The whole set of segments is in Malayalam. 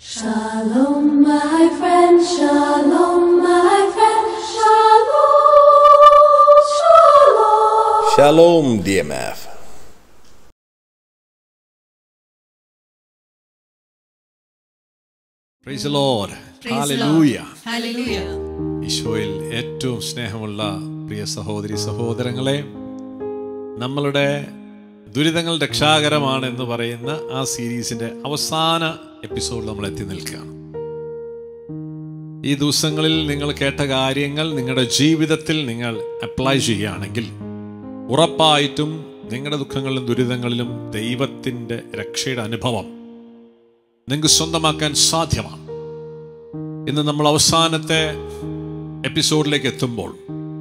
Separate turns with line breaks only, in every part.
Shalom, my friend, shalom, my friend, shalom, shalom.
Shalom, DMF.
Praise the Lord. Hallelujah.
Hallelujah.
ഈശോയിൽ ഏറ്റവും സ്നേഹമുള്ള പ്രിയ സഹോദരി സഹോദരങ്ങളെ, നമ്മളുടെ ദുരിതങ്ങൾ രക്ഷാകരമാണ് എന്ന് പറയുന്ന ആ സീരീസിൻ്റെ അവസാന എപ്പിസോഡ് നമ്മൾ എത്തി നിൽക്കുകയാണ്. ഈ ദിവസങ്ങളിൽ നിങ്ങൾ കേട്ട കാര്യങ്ങൾ നിങ്ങളുടെ ജീവിതത്തിൽ നിങ്ങൾ അപ്ലൈ ചെയ്യുകയാണെങ്കിൽ ഉറപ്പായിട്ടും നിങ്ങളുടെ ദുഃഖങ്ങളിലും ദുരിതങ്ങളിലും ദൈവത്തിൻ്റെ രക്ഷയുടെ അനുഭവം നിങ്ങൾക്ക് സ്വന്തമാക്കാൻ സാധ്യമാണ്. ഇന്ന് നമ്മൾ അവസാനത്തെ എപ്പിസോഡിലേക്ക് എത്തുമ്പോൾ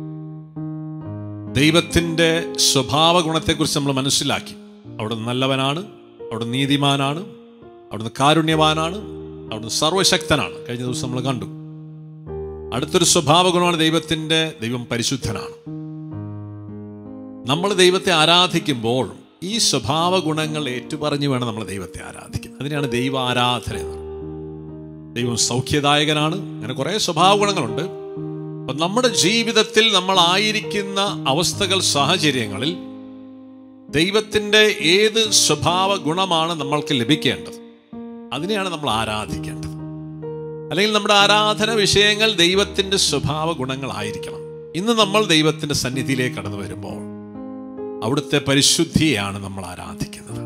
ദൈവത്തിൻ്റെ സ്വഭാവ ഗുണത്തെക്കുറിച്ച് നമ്മൾ മനസ്സിലാക്കി. അവിടുന്ന് നല്ലവനാണ്, അവിടുന്ന് നീതിമാനാണ്, അവിടുന്ന് കാരുണ്യവാനാണ്, അവിടുന്ന് സർവശക്തനാണ്. കഴിഞ്ഞ ദിവസം നമ്മൾ കണ്ടു. അടുത്തൊരു സ്വഭാവ ഗുണമാണ് ദൈവം പരിശുദ്ധനാണ്. നമ്മൾ ദൈവത്തെ ആരാധിക്കുമ്പോൾ ഈ സ്വഭാവ ഗുണങ്ങൾ ഏറ്റുപറഞ്ഞു വേണം നമ്മൾ ദൈവത്തെ ആരാധിക്കാൻ. അതിനെയാണ് ദൈവ ആരാധന എന്ന് പറയുന്നത്. ദൈവം സൗഖ്യദായകനാണ്. അങ്ങനെ കുറേ സ്വഭാവ ഗുണങ്ങളുണ്ട്. അപ്പം നമ്മുടെ ജീവിതത്തിൽ നമ്മൾ ആയിരിക്കുന്ന അവസ്ഥകൾ, സാഹചര്യങ്ങളിൽ ദൈവത്തിൻ്റെ ഏത് സ്വഭാവ ഗുണമാണ് നമ്മൾക്ക് ലഭിക്കേണ്ടത്, അതിനെയാണ് നമ്മൾ ആരാധിക്കേണ്ടത്. അല്ലെങ്കിൽ നമ്മുടെ ആരാധന വിഷയങ്ങൾ ദൈവത്തിൻ്റെ സ്വഭാവ ഗുണങ്ങളായിരിക്കണം. ഇന്ന് നമ്മൾ ദൈവത്തിൻ്റെ സന്നിധിയിലേക്ക് കടന്നു വരുമ്പോൾ അവിടുത്തെ പരിശുദ്ധിയെയാണ് നമ്മൾ ആരാധിക്കുന്നത്.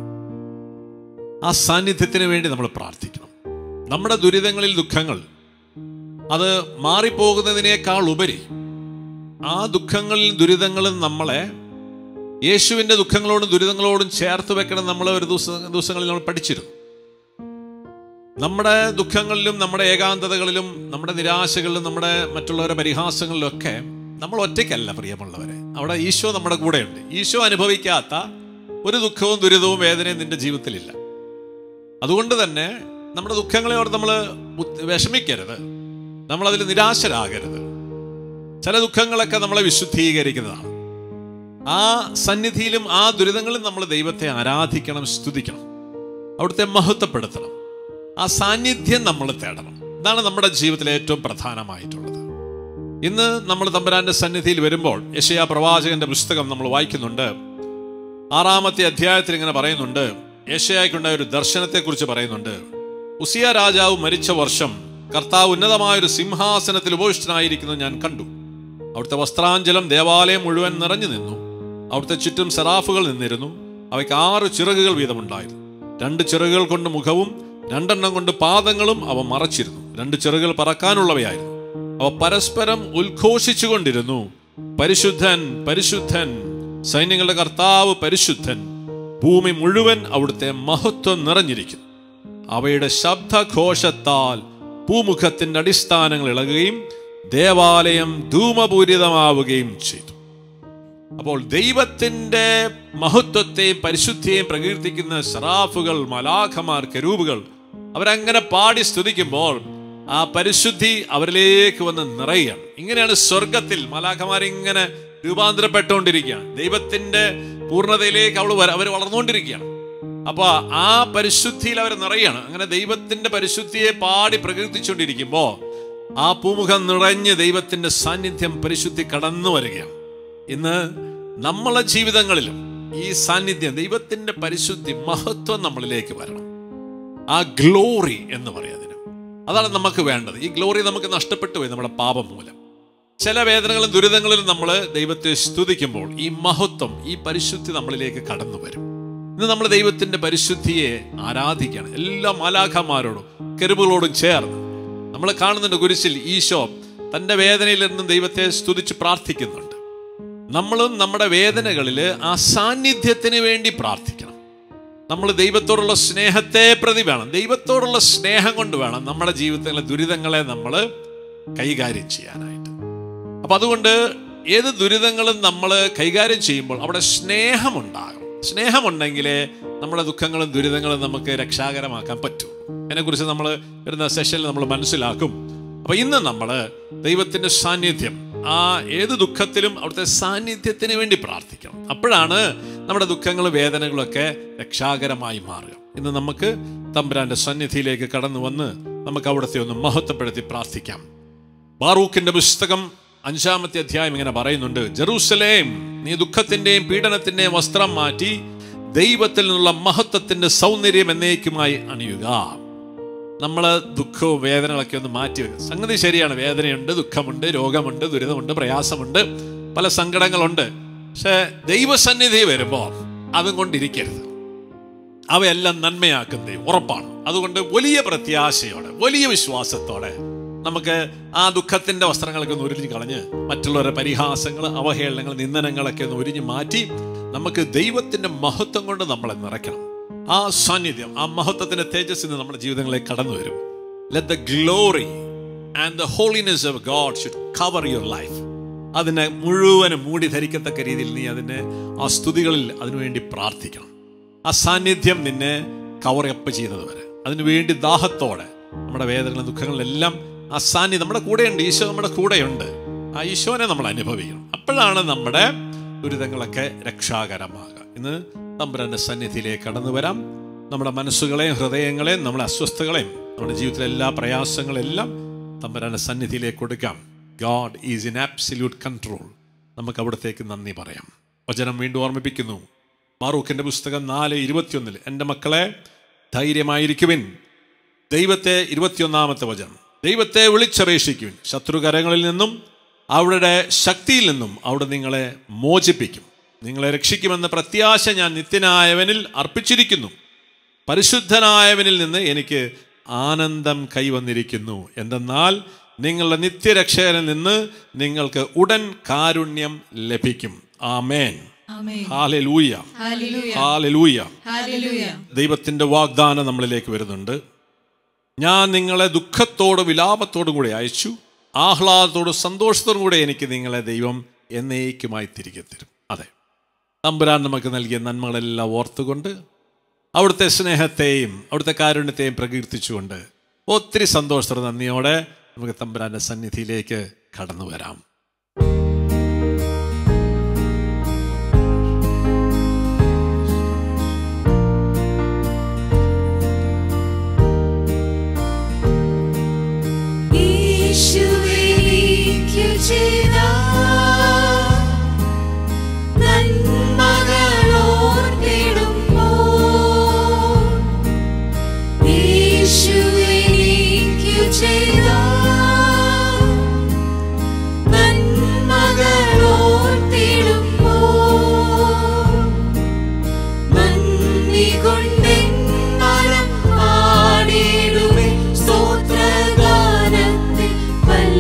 ആ സാന്നിധ്യത്തിന് വേണ്ടി നമ്മൾ പ്രാർത്ഥിക്കണം. നമ്മുടെ ദുരിതങ്ങളിൽ, ദുഃഖങ്ങൾ അത് മാറിപ്പോകുന്നതിനേക്കാൾ ഉപരി ആ ദുഃഖങ്ങളിൽ ദുരിതങ്ങളും നമ്മളെ യേശുവിൻ്റെ ദുഃഖങ്ങളോടും ദുരിതങ്ങളോടും ചേർത്ത് വെക്കണം. നമ്മൾ ഒരു ദിവസങ്ങളിൽ നമ്മൾ പഠിച്ചിരുന്നു. നമ്മുടെ ദുഃഖങ്ങളിലും നമ്മുടെ ഏകാന്തതകളിലും നമ്മുടെ നിരാശകളിലും നമ്മുടെ മറ്റുള്ളവരുടെ പരിഹാസങ്ങളിലൊക്കെ നമ്മൾ ഒറ്റയ്ക്കല്ല പ്രിയമുള്ളവരെ. അവിടെ ഈശോ നമ്മുടെ കൂടെയുണ്ട്. ഈശോ അനുഭവിക്കാത്ത ഒരു ദുഃഖവും ദുരിതവും വേദനയും നിന്റെ ജീവിതത്തിലില്ല. അതുകൊണ്ട് തന്നെ നമ്മുടെ ദുഃഖങ്ങളെ ഓർത്ത് നമ്മൾ വിഷമിക്കരുത്, നമ്മളതിൽ നിരാശരാകരുത്. ചില ദുഃഖങ്ങളൊക്കെ നമ്മളെ വിശുദ്ധീകരിക്കുന്നതാണ്. ആ സന്നിധിയിലും ആ ദുരിതങ്ങളിലും നമ്മൾ ദൈവത്തെ ആരാധിക്കണം, സ്തുതിക്കണം, അവിടുത്തെ മഹത്വപ്പെടുത്തണം. ആ സാന്നിധ്യം നമ്മൾ തേടണം. ഇതാണ് നമ്മുടെ ജീവിതത്തിലെ ഏറ്റവും പ്രധാനമായിട്ടുള്ളത്. ഇന്ന് നമ്മൾ തമ്പുരാന്റെ സന്നിധിയിൽ വരുമ്പോൾ യെശയ്യാ പ്രവാചകന്റെ പുസ്തകം നമ്മൾ വായിക്കുന്നുണ്ട്. 6-ാമത്തെ അധ്യായത്തിൽ ഇങ്ങനെ പറയുന്നുണ്ട്. യെശയ്യായ്ക്കുണ്ടായ ഒരു ദർശനത്തെക്കുറിച്ച് പറയുന്നുണ്ട്. ഉസിയ രാജാവ് മരിച്ച വർഷം കർത്താവ് ഉന്നതമായൊരു സിംഹാസനത്തിൽ ഉപവിഷ്ടനായിരിക്കുന്നത് ഞാൻ കണ്ടു. അവിടുത്തെ വസ്ത്രാഞ്ചലം ദേവാലയം മുഴുവൻ നിറഞ്ഞു നിന്നു. അവിടുത്തെ ചുറ്റും സെറാഫുകൾ നിന്നിരുന്നു. അവയ്ക്ക് 6 ചിറകുകൾ വീതമുണ്ടായിരുന്നു. 2 ചിറകുകൾ കൊണ്ട് മുഖവും 2 എണ്ണം കൊണ്ട് പാദങ്ങളും അവ മറച്ചിരുന്നു. 2 ചിറകുകൾ പറക്കാനുള്ളവയായിരുന്നു. അവ പരസ്പരം ഉദ്ഘോഷിച്ചു കൊണ്ടിരുന്നു, പരിശുദ്ധൻ പരിശുദ്ധൻ, സൈന്യങ്ങളുടെ കർത്താവ് പരിശുദ്ധൻ, ഭൂമി മുഴുവൻ അവിടുത്തെ മഹത്വം നിറഞ്ഞിരിക്കുന്നു. അവയുടെ ശബ്ദഘോഷത്താൽ ഭൂമുഖത്തിന്റെ അടിസ്ഥാനങ്ങൾ ഇളകുകയും ദേവാലയം ധൂമപൂരിതമാവുകയും ചെയ്തു. അപ്പോൾ ദൈവത്തിൻ്റെ മഹത്വത്തെയും പരിശുദ്ധിയെയും പ്രകീർത്തിക്കുന്ന സെറാഫുകൾ, മലാഖമാർ, കെരൂബുകൾ അവരങ്ങനെ പാടി സ്തുതിക്കുമ്പോൾ ആ പരിശുദ്ധി അവരിലേക്ക് വന്ന് നിറയുകയാണ്. ഇങ്ങനെയാണ് സ്വർഗത്തിൽ മലാഖമാരിങ്ങനെ രൂപാന്തരപ്പെട്ടുകൊണ്ടിരിക്കുകയാണ്. ദൈവത്തിൻ്റെ പൂർണ്ണതയിലേക്ക് അവർ വളർന്നുകൊണ്ടിരിക്കുകയാണ്. അപ്പോൾ ആ പരിശുദ്ധിയിൽ അവർ നിറയുകയാണ്. അങ്ങനെ ദൈവത്തിൻ്റെ പരിശുദ്ധിയെ പാടി പ്രകീർത്തിച്ചുകൊണ്ടിരിക്കുമ്പോൾ ആ പൂമുഖം നിറഞ്ഞ് ദൈവത്തിൻ്റെ സാന്നിധ്യം, പരിശുദ്ധി കടന്നു വരികയാണ്. ഇന്ന് നമ്മളെ ജീവിതങ്ങളിലും ഈ സാന്നിധ്യം, ദൈവത്തിൻ്റെ പരിശുദ്ധി, മഹത്വം നമ്മളിലേക്ക് വരണം. ആ ഗ്ലോറി എന്ന് പറയുന്നതിന് അതാണ് നമുക്ക് വേണ്ടത്. ഈ ഗ്ലോറി നമുക്ക് നഷ്ടപ്പെട്ടു പോയി നമ്മുടെ പാപം മൂലം. ചില വേദനകളും ദുരിതങ്ങളിലും നമ്മൾ ദൈവത്തെ സ്തുതിക്കുമ്പോൾ ഈ മഹത്വം, ഈ പരിശുദ്ധി നമ്മളിലേക്ക് കടന്നു വരും. ഇന്ന് നമ്മൾ ദൈവത്തിൻ്റെ പരിശുദ്ധിയെ ആരാധിക്കുകയാണ്. എല്ലാ മാലാഖമാരോടും കെരൂബുകളോടും ചേർന്ന് നമ്മൾ കാണുന്നുണ്ട്. കുരിശിൽ ഈശോ തൻ്റെ വേദനയിൽ നിന്നും ദൈവത്തെ സ്തുതിച്ച് പ്രാർത്ഥിക്കുന്നുണ്ട്. നമ്മളും നമ്മുടെ വേദനകളിൽ ആ സാന്നിധ്യത്തിന് വേണ്ടി പ്രാർത്ഥിക്കണം. നമ്മൾ ദൈവത്തോടുള്ള സ്നേഹത്തെ പ്രതി വേണം. ദൈവത്തോടുള്ള സ്നേഹം കൊണ്ട് വേണം നമ്മുടെ ജീവിതത്തിലെ ദുരിതങ്ങളെ നമ്മൾ കൈകാര്യം ചെയ്യാനായിട്ട്. അപ്പം അതുകൊണ്ട് ഏത് ദുരിതങ്ങളും നമ്മൾ കൈകാര്യം ചെയ്യുമ്പോൾ അവിടെ സ്നേഹമുണ്ടാകും. സ്നേഹമുണ്ടെങ്കിലേ നമ്മുടെ ദുഃഖങ്ങളും ദുരിതങ്ങളും നമുക്ക് രക്ഷാകരമാക്കാൻ പറ്റൂ. അതിനെക്കുറിച്ച് നമ്മൾ വരുന്ന സെഷനിൽ നമ്മൾ മനസ്സിലാക്കും. അപ്പം ഇന്ന് നമ്മൾ ദൈവത്തിൻ്റെ സാന്നിധ്യം, ആ ഏത് ദുഃഖത്തിലും അവിടുത്തെ സാന്നിധ്യത്തിന് വേണ്ടി പ്രാർത്ഥിക്കണം. അപ്പോഴാണ് നമ്മുടെ ദുഃഖങ്ങളും വേദനകളൊക്കെ രക്ഷാകരമായി മാറുക. ഇന്ന് നമുക്ക് തമ്പുരാന്റെ സന്നിധിയിലേക്ക് കടന്നു വന്ന് നമുക്ക് അവിടുത്തെ ഒന്ന് മഹത്വപ്പെടുത്തി പ്രാർത്ഥിക്കാം. ബാറൂക്കിന്റെ പുസ്തകം 5-ാമത്തെ അധ്യായം ഇങ്ങനെ പറയുന്നുണ്ട്: ജെറൂസലേം, നീ ദുഃഖത്തിന്റെയും പീഡനത്തിന്റെയും വസ്ത്രം മാറ്റി ദൈവത്തിൽ നിന്നുള്ള മഹത്വത്തിന്റെ സൗന്ദര്യം എന്നേക്കുമായി അണിയുക. നമ്മൾ ദുഃഖവും വേദനകളൊക്കെ ഒന്ന് മാറ്റി വെക്കുക. സംഗതി ശരിയാണ്, വേദനയുണ്ട്, ദുഃഖമുണ്ട്, രോഗമുണ്ട്, ദുരിതമുണ്ട്, പ്രയാസമുണ്ട്, പല സങ്കടങ്ങളുണ്ട്. പക്ഷെ ദൈവസന്നിധി വരുമ്പോൾ അതും കൊണ്ടിരിക്കരുത്. അവയെല്ലാം നന്മയാക്കുന്ന ഉറപ്പാണ്. അതുകൊണ്ട് വലിയ പ്രത്യാശയോടെ, വലിയ വിശ്വാസത്തോടെ നമുക്ക് ആ ദുഃഖത്തിന്റെ വസ്ത്രങ്ങളൊക്കെ ഒന്ന് ഉരിഞ്ഞു കളഞ്ഞ് മറ്റുള്ളവരുടെ പരിഹാസങ്ങൾ, അവഹേളനങ്ങൾ, നിന്ദനങ്ങളൊക്കെ ഒന്ന് ഉരിഞ്ഞു മാറ്റി നമുക്ക് ദൈവത്തിന്റെ മഹത്വം കൊണ്ട് നമ്മളെ നിറയ്ക്കണം. ആ സാന്നിധ്യം, ആ മഹത്വത്തിന്റെ തേജസ്സിന് നമ്മുടെ ജീവിതങ്ങളിലേക്ക് കടന്നു വരും. Let the glory and the holiness of God should cover your life. അതിനെ മുഴുവനും മൂടി ധരിക്കത്തക്ക രീതിയിൽ നീ അതിനെ ആ സ്തുതികളിൽ അതിനുവേണ്ടി പ്രാർത്ഥിക്കണം. ആ സാന്നിധ്യം നിന്നെ കവറപ്പ് ചെയ്യുന്നത് വരെ അതിനുവേണ്ടി ദാഹത്തോടെ നമ്മുടെ വേദനകളും ദുഃഖങ്ങളിലെല്ലാം ആ സാന്നിധ്യം നമ്മുടെ കൂടെയുണ്ട്. ഈശോ നമ്മുടെ കൂടെയുണ്ട്. ആ ഈശോനെ നമ്മൾ അനുഭവിക്കണം. അപ്പോഴാണ് നമ്മുടെ ദുരിതങ്ങളൊക്കെ രക്ഷാകരമാകുക. ഇന്ന് തമ്പുരാന്റെ സന്നിധിയിലേക്ക് കടന്നു വരാം. നമ്മുടെ മനസ്സുകളെയും ഹൃദയങ്ങളെയും നമ്മുടെ അസ്വസ്ഥകളെയും നമ്മുടെ ജീവിതത്തിലെ എല്ലാ പ്രയാസങ്ങളെല്ലാം തമ്പുരാന്റെ സന്നിധിയിലേക്ക് കൊടുക്കാം. God is in absolute control. നമുക്ക് അവിടത്തേക്ക് നന്ദി പറയാം. വചനം വീണ്ടും ഓർമ്മിപ്പിക്കുന്നു. ബാറൂക്കിന്റെ പുസ്തകം 4:21 എൻ്റെ മക്കളെ ധൈര്യമായിരിക്കുവിൻ. ദൈവത്തെ 21-ാമത്തെ വചനം, ദൈവത്തെ വിളിച്ചപേക്ഷിക്കുവിൻ. ശത്രുകരങ്ങളിൽ നിന്നും അവരുടെ ശക്തിയിൽ നിന്നും അവിടെ നിങ്ങളെ മോചിപ്പിക്കും. നിങ്ങളെ രക്ഷിക്കുമെന്ന പ്രത്യാശ ഞാൻ നിത്യനായവനിൽ അർപ്പിച്ചിരിക്കുന്നു. പരിശുദ്ധനായവനിൽ നിന്ന് എനിക്ക് ആനന്ദം കൈവന്നിരിക്കുന്നു. എന്തെന്നാൽ നിങ്ങളുടെ നിത്യരക്ഷകനിൽ നിന്ന് നിങ്ങൾക്ക് ഉടൻ കാരുണ്യം ലഭിക്കും. ആമേൻ. ഹല്ലേലൂയ, ഹല്ലേലൂയ. ദൈവത്തിന്റെ വാഗ്ദാനം നമ്മളിലേക്ക് വരുന്നുണ്ട്. ഞാൻ നിങ്ങളെ ദുഃഖത്തോടും വിലാപത്തോടും കൂടെ അയച്ചു, ആഹ്ലാദത്തോടും സന്തോഷത്തോടും കൂടെ എനിക്ക് നിങ്ങളെ ദൈവം എന്നേക്കുമായി തിരികെ തരും. അതെ, തമ്പുരാൻ നമുക്ക് നൽകിയ നന്മകളെല്ലാം ഓർത്തുകൊണ്ട് അവിടുത്തെ സ്നേഹത്തെയും അവിടുത്തെ കാരുണ്യത്തെയും പ്രകീർത്തിച്ചുകൊണ്ട് ഒത്തിരി സന്തോഷത്തോടെ നന്ദിയോടെ നമുക്ക് തമ്പുരാന്റെ സന്നിധിയിലേക്ക് കടന്നു വരാം.
ും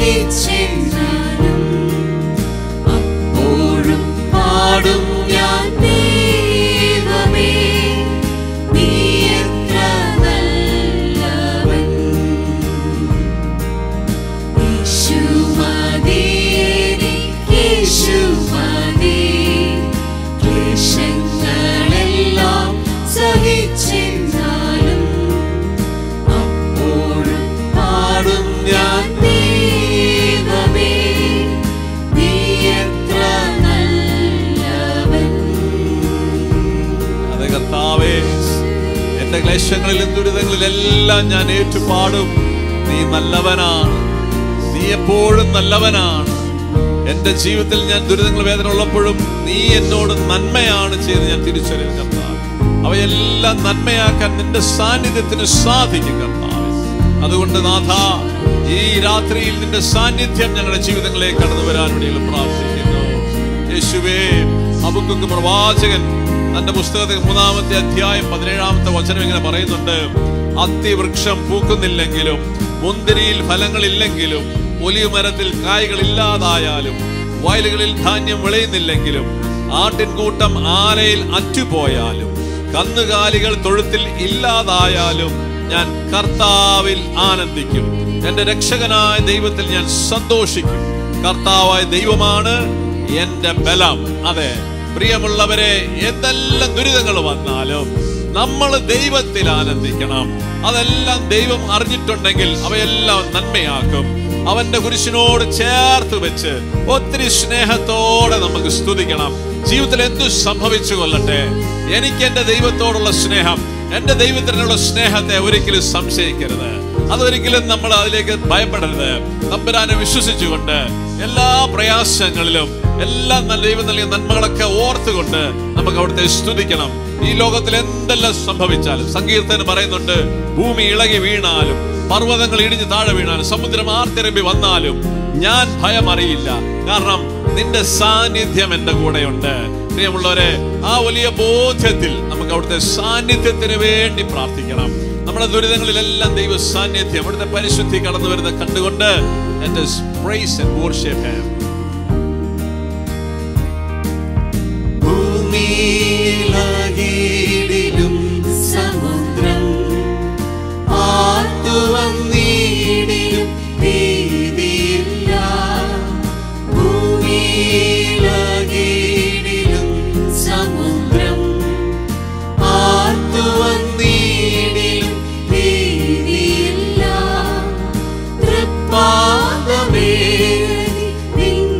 സഹിച്ചെന്നാലും അപ്പോഴും പാടും ഞാൻ ദൈവമേ നീ എത്ര നല്ലവൻ. യേശു മതി എനിക്ക്, യേശു മതി. ക്ലേശങ്ങളെല്ലാം സഹിച്ചെന്നാലും അപ്പോഴും പാടും ഞാൻ ദൈവമേ നീ എത്ര നല്ലവൻ.
അതെ കർത്താവേ, എന്റെ ക്ലേശങ്ങളിലും ദുരിതങ്ങളിലെല്ലാം ഞാൻ ഏറ്റുപാടും. നീ നല്ലവനാണ്, നീ എപ്പോഴും നല്ലവനാണ്. എന്റെ ജീവിതത്തിൽ ഞാൻ ദുരിതങ്ങൾ വേദന ഉള്ളപ്പോഴും നീ എന്നോട് നന്മയാണ് ചെയ്ത് ഞാൻ തിരിച്ചറിയുന്നു കർത്താവ്. അവയെല്ലാം നന്മയാക്കാൻ നിന്റെ സാന്നിധ്യത്തിന് സാധിക്കും കർത്താവ്. അതുകൊണ്ട് നാഥ, ഈ രാത്രിയിൽ നിന്റെ സാന്നിധ്യം ഞങ്ങളുടെ ജീവിതങ്ങളിലേക്ക് കടന്നു വരാൻ വേണ്ടി പ്രാർത്ഥിക്കുന്നു. യേശുവേ, ഹബക്കൂക്ക് പ്രവാചകൻ തന്റെ പുസ്തകത്തിൽ 3-ാമത്തെ അധ്യായം 17-ാമത്തെ വചനം ഇങ്ങനെ പറയുന്നുണ്ട്: അത്തിവൃക്ഷം പൂക്കുന്നില്ലെങ്കിലും, മുന്തിരിയിൽ ഫലങ്ങളില്ലെങ്കിലും, ഒലിവ് മരത്തിൽ കായ്കൾ ഇല്ലാതായാലും, വയലുകളിൽ ധാന്യം വിളയുന്നില്ലെങ്കിലും, ആട്ടിൻകൂട്ടം ആലയിൽ അറ്റുപോയാലും, കന്നുകാലികൾ തൊഴുത്തിൽ ഇല്ലാതായാലും, ഞാൻ കർത്താവിൽ ആനന്ദിക്കും. എന്റെ രക്ഷകനായ ദൈവത്തിൽ ഞാൻ സന്തോഷിക്കും. കർത്താവായ ദൈവമാണ് എന്റെ ബലം. അതെ പ്രിയമുള്ളവരെ, എന്തെല്ലാം ദുരിതങ്ങൾ വന്നാലും നമ്മൾ ദൈവത്തിൽ ആനന്ദിക്കണം. അതെല്ലാം ദൈവം അറിഞ്ഞിട്ടുണ്ടെങ്കിൽ അവയെല്ലാം നന്മയാക്കും. അവന്റെ കുരിശിനോട് ചേർത്ത് വെച്ച് ഒത്തിരി സ്നേഹത്തോടെ നമുക്ക് സ്തുതിക്കണം. ജീവിതത്തിൽ എന്തു സംഭവിച്ചു കൊള്ളട്ടെ, എനിക്ക് എന്റെ ദൈവത്തോടുള്ള സ്നേഹം, എന്റെ ദൈവത്തിനുള്ള സ്നേഹത്തെ ഒരിക്കലും സംശയിക്കരുത്. അതൊരിക്കലും നമ്മൾ അതിലേക്ക് ഭയപ്പെടരുത്. തമ്പുരാനെ വിശ്വസിച്ചുകൊണ്ട് എല്ലാ പ്രയാസങ്ങളിലും എല്ലാ ദൈവം നൽകിയ നന്മകളൊക്കെ ഓർത്തുകൊണ്ട് നമുക്ക് അവിടുത്തെ സ്തുതിക്കണം. ഈ ലോകത്തിൽ എന്തെല്ലാം സംഭവിച്ചാലും, സങ്കീർത്തനം പറയുന്നുണ്ട്, ഭൂമി ഇളകി വീണാലും, പർവ്വതങ്ങൾ ഇടിഞ്ഞ് താഴെ വീണാലും, സമുദ്രം ആർത്തിരമ്പി വന്നാലും ഞാൻ ഭയം അറിയില്ല, കാരണം നിന്റെ സാന്നിധ്യം എന്റെ കൂടെയുണ്ട്. പ്രിയമുള്ളവരെ, ആ വലിയ ബോധ്യത്തിൽ നമുക്ക് അവിടുത്തെ സാന്നിധ്യത്തിന് വേണ്ടി പ്രാർത്ഥിക്കണം. നമ്മുടെ ദുരിതങ്ങളിലെല്ലാം ദൈവ സാന്നിധ്യം, അവിടുത്തെ പരിശുദ്ധി കടന്നു വരുന്നത് കണ്ടുകൊണ്ട് let us praise and worship him.
ഭൂമിയിലകിടിലും സമുദ്രം ആർത്തുവന്നിടിലും ഭീതിയില്ല. ഭൂമിയിലകിടിലും സമുദ്രം ആർത്തുവന്നിടിലും ഭീതിയില്ല. തൃപ്പാദമേറി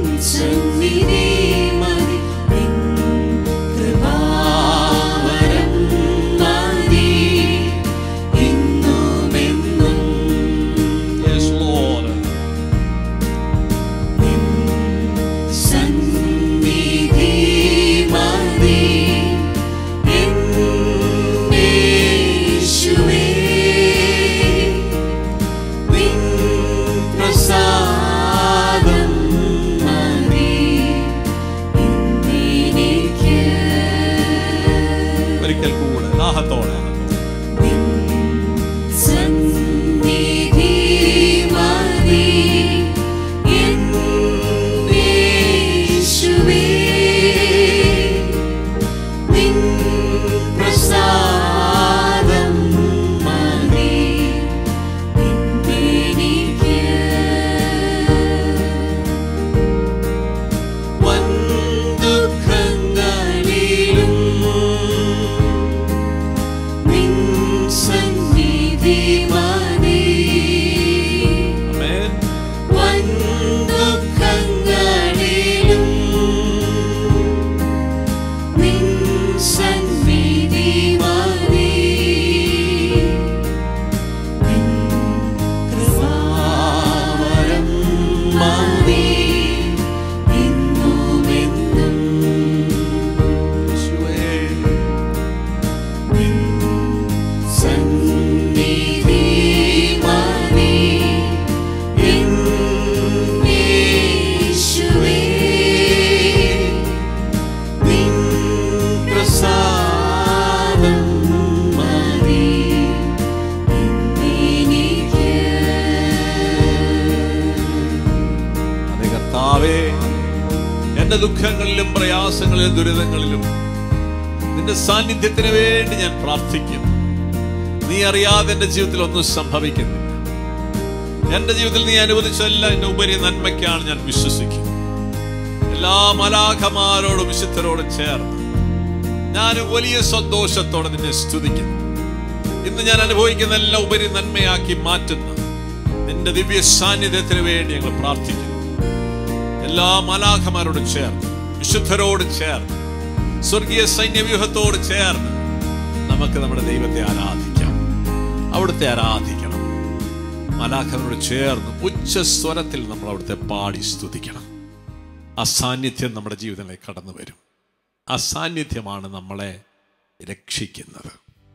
എന്റെ ദുഃഖങ്ങളിലും പ്രയാസങ്ങളിലും ദുരിതങ്ങളിലും നിന്റെ സാന്നിധ്യത്തിന് വേണ്ടി ഞാൻ പ്രാർത്ഥിക്കുന്നു. നീ അറിയാതെ എന്റെ ജീവിതത്തിൽ ഒന്നും സംഭവിക്കുന്നില്ല. എന്റെ ജീവിതത്തിൽ നീ അനുവദിച്ചല്ല എന്റെ ഉപരി നന്മയ്ക്കാണ് ഞാൻ വിശ്വസിക്കുന്നു. എല്ലാ മലാഖമാരോടും വിശുദ്ധരോടും ചേർന്ന് ഞാൻ വലിയ സന്തോഷത്തോടെ നിന്നെ സ്തുതിക്കുന്നു. ഇന്ന് ഞാൻ അനുഭവിക്കുന്ന എല്ലാ ഉപരി നന്മയാക്കി മാറ്റുന്ന നിന്റെ ദിവ്യ സാന്നിധ്യത്തിന് വേണ്ടി ഞങ്ങൾ പ്രാർത്ഥിക്കുന്നു. എല്ലാ മലാഖമാരോടും ചേർന്ന് വിശുദ്ധരോട് ചേർന്ന് സ്വർഗീയ സൈന്യവ്യൂഹത്തോട് ചേർന്ന് നമുക്ക് നമ്മുടെ ദൈവത്തെ ആരാധിക്കാം. അവിടുത്തെ ആരാധിക്കണം. മലാഖമാരോട് ചേർന്ന് ഉച്ചസ്വരത്തിൽ നമ്മൾ അവിടുത്തെ പാടി സ്തുതിക്കണം. ആ സാന്നിധ്യം നമ്മുടെ ജീവിതത്തിലേക്ക് കടന്നു വരും. ആ സാന്നിധ്യമാണ് നമ്മളെ രക്ഷിക്കുന്നത്.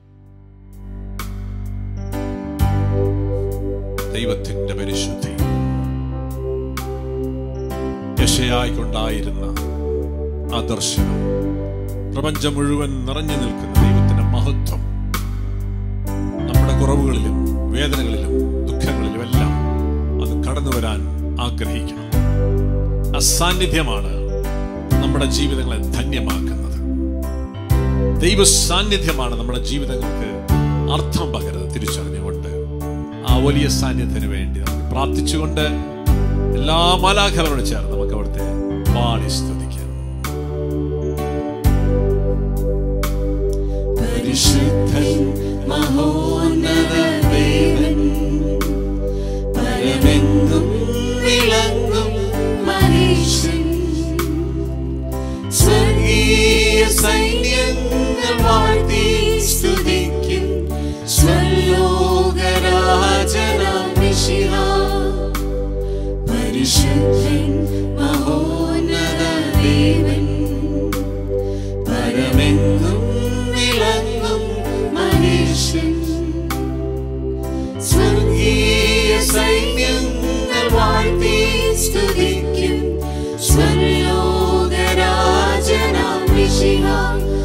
ദൈവത്തിന്റെ പരിശുദ്ധി യെശയ്യായ്ക്കുണ്ടായിരുന്ന ആ ദർശനം, പ്രപഞ്ചം മുഴുവൻ നിറഞ്ഞു നിൽക്കുന്ന ദൈവത്തിന്റെ മഹത്വം നമ്മുടെ കുറവുകളിലും വേദനകളിലും ദുഃഖങ്ങളിലും എല്ലാം അത് കടന്നു വരാൻ ആഗ്രഹിക്കണം. ആ സാന്നിധ്യമാണ് നമ്മുടെ ജീവിതങ്ങളെ ധന്യമാക്കുന്നത്. ദൈവ സാന്നിധ്യമാണ് നമ്മുടെ ജീവിതങ്ങൾക്ക് അർത്ഥം പകരുന്നത്. തിരിച്ചറിഞ്ഞുകൊണ്ട് ആ വലിയ സാന്നിധ്യത്തിന് വേണ്ടി നമുക്ക് പ്രാർത്ഥിച്ചുകൊണ്ട് എല്ലാ മാലാഖമാരോട് ചേർന്ന് നമുക്ക് അവിടുത്തെ പാടി സ്തുതിക്കാം.
പരിശുദ്ധൻ മഹോന്നത ദേവൻ, പരമെങ്ങും വിളങ്ങും മനുഷ്യൻ, സ്വർഗീയ സൈന്യങ്ങൾ വാഴ്ത്തി സ്തുതിക്കും സ്വലോകരാജനാം മിശിഹാ. പരിശുദ്ധൻ മഹോന്നത ദേവൻ, പരമെങ്ങും വിളങ്ങും മനുഷ്യൻ, സ്വർഗീയ സൈന്യങ്ങൾ വാഴ്ത്തി സ്തുതിക്കും സ്വലോകരാജനാം മിശിഹാ.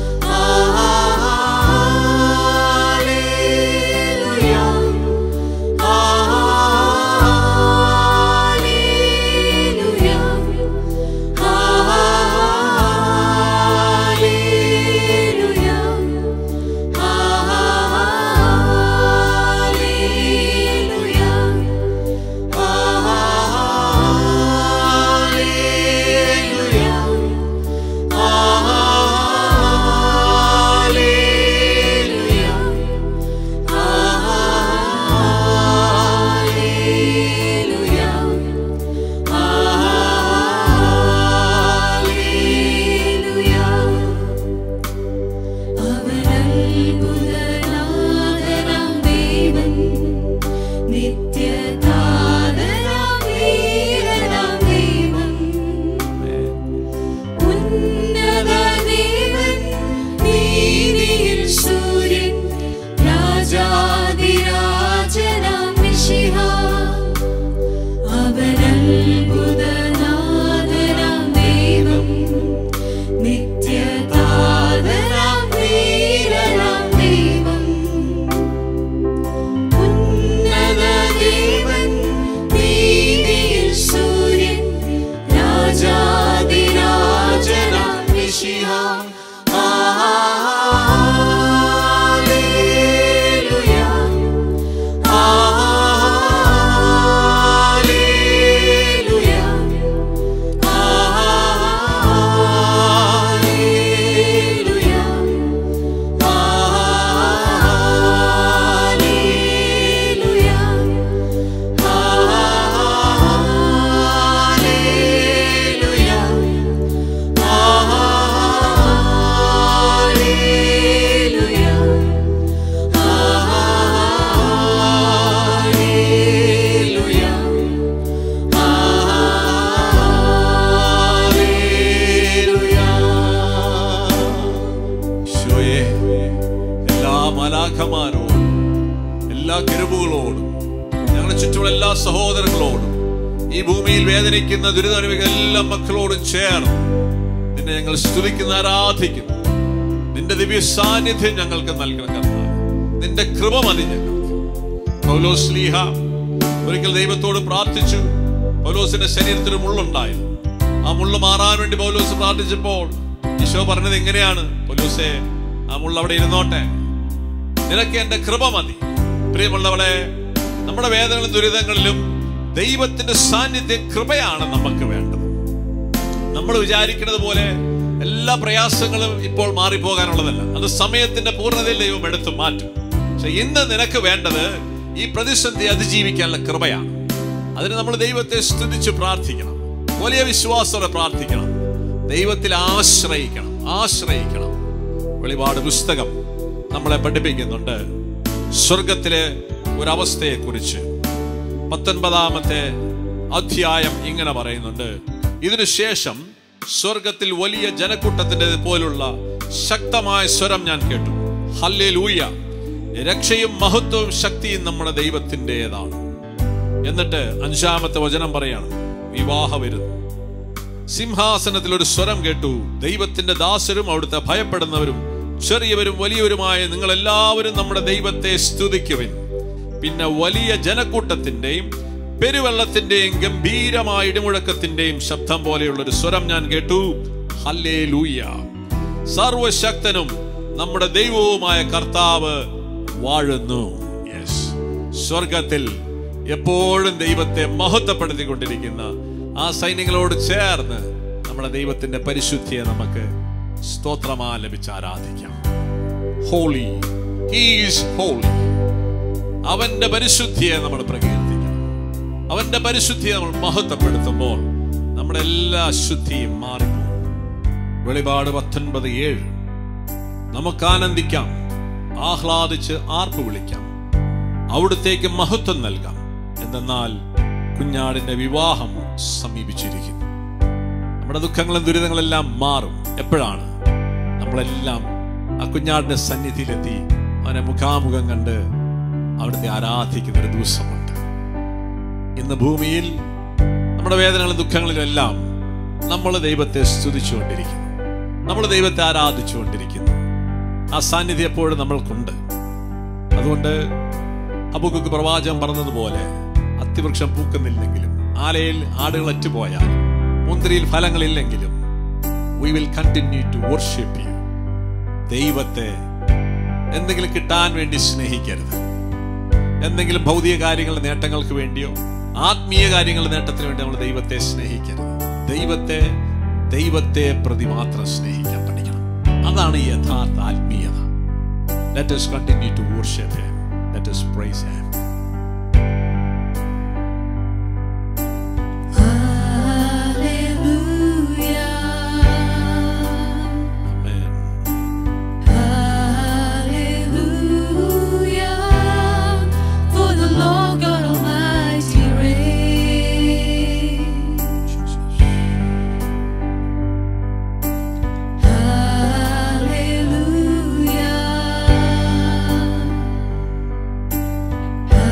എല്ലാ കെരൂബുകളോടും ഞങ്ങളുടെ ചുറ്റുമുള്ള എല്ലാ സഹോദരങ്ങളോടും ഈ ഭൂമിയിൽ വേദനിക്കുന്ന ദുരിതമനുഭവിക്കുന്ന എല്ലാ മക്കളോടും ചേർന്ന് നിന്നെ ഞങ്ങൾ സ്തുതിക്കുന്ന ആരാധിക്കുന്നു. നിന്റെ ദിവ്യ സാന്നിധ്യം ഞങ്ങൾക്ക് നൽകണം കർത്താവേ. നിന്റെ കൃപ മതി ഞങ്ങൾക്ക്. പൗലോസ് ശ്ലീഹ ഒരിക്കൽ ദൈവത്തോട് പ്രാർത്ഥിച്ചു. പൗലോസിന്റെ ശരീരത്തിന് മുള്ളുണ്ടായിരുന്നു. ആ മുള്ളു മാറാൻ വേണ്ടി പൗലോസ് പ്രാർത്ഥിച്ചപ്പോൾ ഈശോ പറഞ്ഞത് എങ്ങനെയാണ്? പൗലോസേ, ആ മുള്ള അവിടെ ഇരുന്നോട്ടെ, നിനക്ക് എന്റെ കൃപ മതി. പ്രിയമുള്ളവളെ, നമ്മുടെ വേദനകളും ദുരിതങ്ങളിലും ദൈവത്തിന്റെ സാന്നിധ്യം, കൃപയാണ് നമുക്ക് വേണ്ടത്. നമ്മൾ വിചാരിക്കുന്നത് പോലെ എല്ലാ പ്രയാസങ്ങളും ഇപ്പോൾ മാറിപ്പോകാനുള്ളതല്ല. അത് സമയത്തിന്റെ പൂർണ്ണതയിൽ ദൈവം എടുത്തു മാറ്റും. പക്ഷെ ഇന്ന് നിനക്ക് വേണ്ടത് ഈ പ്രതിസന്ധി അതിജീവിക്കാനുള്ള കൃപയാണ്. അതിന് നമ്മൾ ദൈവത്തെ സ്തുതിച്ച് പ്രാർത്ഥിക്കണം, വലിയ വിശ്വാസത്തോടെ പ്രാർത്ഥിക്കണം, ദൈവത്തിൽ ആശ്രയിക്കണം. വെളിപാട് പുസ്തകം നമ്മളെ പഠിപ്പിക്കുന്നുണ്ട് സ്വർഗത്തിലെ ഒരവസ്ഥയെ കുറിച്ച്. 19-ാമത്തെ അധ്യായം ഇങ്ങനെ പറയുന്നുണ്ട്: ഇതിനുശേഷം സ്വർഗത്തിൽ വലിയ ജനക്കൂട്ടത്തിന്റെ പോലുള്ള ശക്തമായ സ്വരം ഞാൻ കേട്ടു, ഹല്ലേലൂയ, രക്ഷയും മഹത്വവും ശക്തിയും നമ്മുടെ ദൈവത്തിൻ്റെതാണ്. എന്നിട്ട് 5-ാമത്തെ വചനം പറയാണ്, വിവാഹം വരുന്നു. സിംഹാസനത്തിൽ ഒരു സ്വരം കേട്ടു, ദൈവത്തിന്റെ ദാസരും അവിടുത്തെ ഭയപ്പെടുന്നവരും ചെറിയവരും വലിയവരുമായ നിങ്ങൾ എല്ലാവരും നമ്മുടെ ദൈവത്തെ സ്തുതിക്കുവിൻ. പിന്നെ വലിയ ജനക്കൂട്ടത്തിന്റെയും പെരുവെള്ളത്തിന്റെയും ഗംഭീരമായ ഇടിമുഴക്കത്തിന്റെയും ശബ്ദം പോലെയുള്ള ഒരു സ്വരം ഞാൻ കേട്ടു, ഹല്ലേലൂയ, സർവശക്തനും നമ്മുടെ ദൈവവുമായ കർത്താവ് വാഴുന്നു. യെസ്, സ്വർഗത്തിൽ എപ്പോഴും ദൈവത്തെ മഹത്വപ്പെടുത്തിക്കൊണ്ടിരിക്കുന്ന ആ സൈന്യങ്ങളോട് ചേർന്ന് നമ്മുടെ ദൈവത്തിന്റെ പരിശുദ്ധിയെ നമുക്ക് സ്തോത്രമാലപിച്ച് ആരാധിക്കാം. Holy, he is holy. അവന്റെ പരിശുദ്ധിയെ നമ്മൾ പ്രകീർത്തിക്കണം. അവന്റെ പരിശുദ്ധിയെ നമ്മൾ മഹത്വപ്പെടുത്തുമ്പോൾ നമ്മുടെ എല്ലാ അശുദ്ധിയും മാറിപ്പോകും. വെളിപാട് 19:7. നമുക്ക് ആനന്ദിക്കാം, ആഹ്ലാദിച്ച് ആർപ്പ് വിളിക്കാം, അവിടുത്തേക്ക് മഹത്വം നൽകാം. എന്തെന്നാൽ കുഞ്ഞാടിന്റെ വിവാഹം സമീപിച്ചിരിക്കുന്നു. നമ്മുടെ ദുഃഖങ്ങളും ദുരിതങ്ങളെല്ലാം മാറും. എപ്പോഴാണ്? നമ്മളെല്ലാം ആ കുഞ്ഞാടിന്റെ സന്നിധിയിലെത്തി അവനെ മുഖാമുഖം കണ്ട് അവിടുത്തെ ആരാധിക്കുന്ന ഒരു ദിവസമുണ്ട്. ഇന്ന് ഭൂമിയിൽ നമ്മുടെ വേദനകളും ദുഃഖങ്ങളിലും എല്ലാം നമ്മൾ ദൈവത്തെ സ്തുതിച്ചുകൊണ്ടിരിക്കുന്നു, നമ്മൾ ദൈവത്തെ ആരാധിച്ചുകൊണ്ടിരിക്കുന്നു. ആ സാന്നിധ്യം എപ്പോഴും നമ്മൾക്കുണ്ട്. അതുകൊണ്ട് ഹബക്കൂക്ക് പ്രവാചകൻ പറഞ്ഞതുപോലെ, അത്തിവൃക്ഷം പൂക്കുന്നില്ലെങ്കിലും ആലയിൽ ആടുകൾ അറ്റുപോയാൽ മുന്തിരിയിൽ ഫലങ്ങളില്ലെങ്കിലും we will continue to worship you. ദൈവത്തെ എന്തെങ്കിലും കിട്ടാൻ വേണ്ടി സ്നേഹിക്കരുത്. എന്തെങ്കിലും ഭൗതിക കാര്യങ്ങളുടെ നേട്ടങ്ങൾക്ക് വേണ്ടിയോ ആത്മീയ കാര്യങ്ങളുടെ നേട്ടത്തിന് വേണ്ടി നമ്മൾ ദൈവത്തെ സ്നേഹിക്കരുത്. ദൈവത്തെ പ്രതി മാത്രം സ്നേഹിക്കാൻ പഠിക്കണം. അതാണ് യഥാർത്ഥ ആത്മീയത. Let us continue to worship him. Let us praise him.
Hallelujah.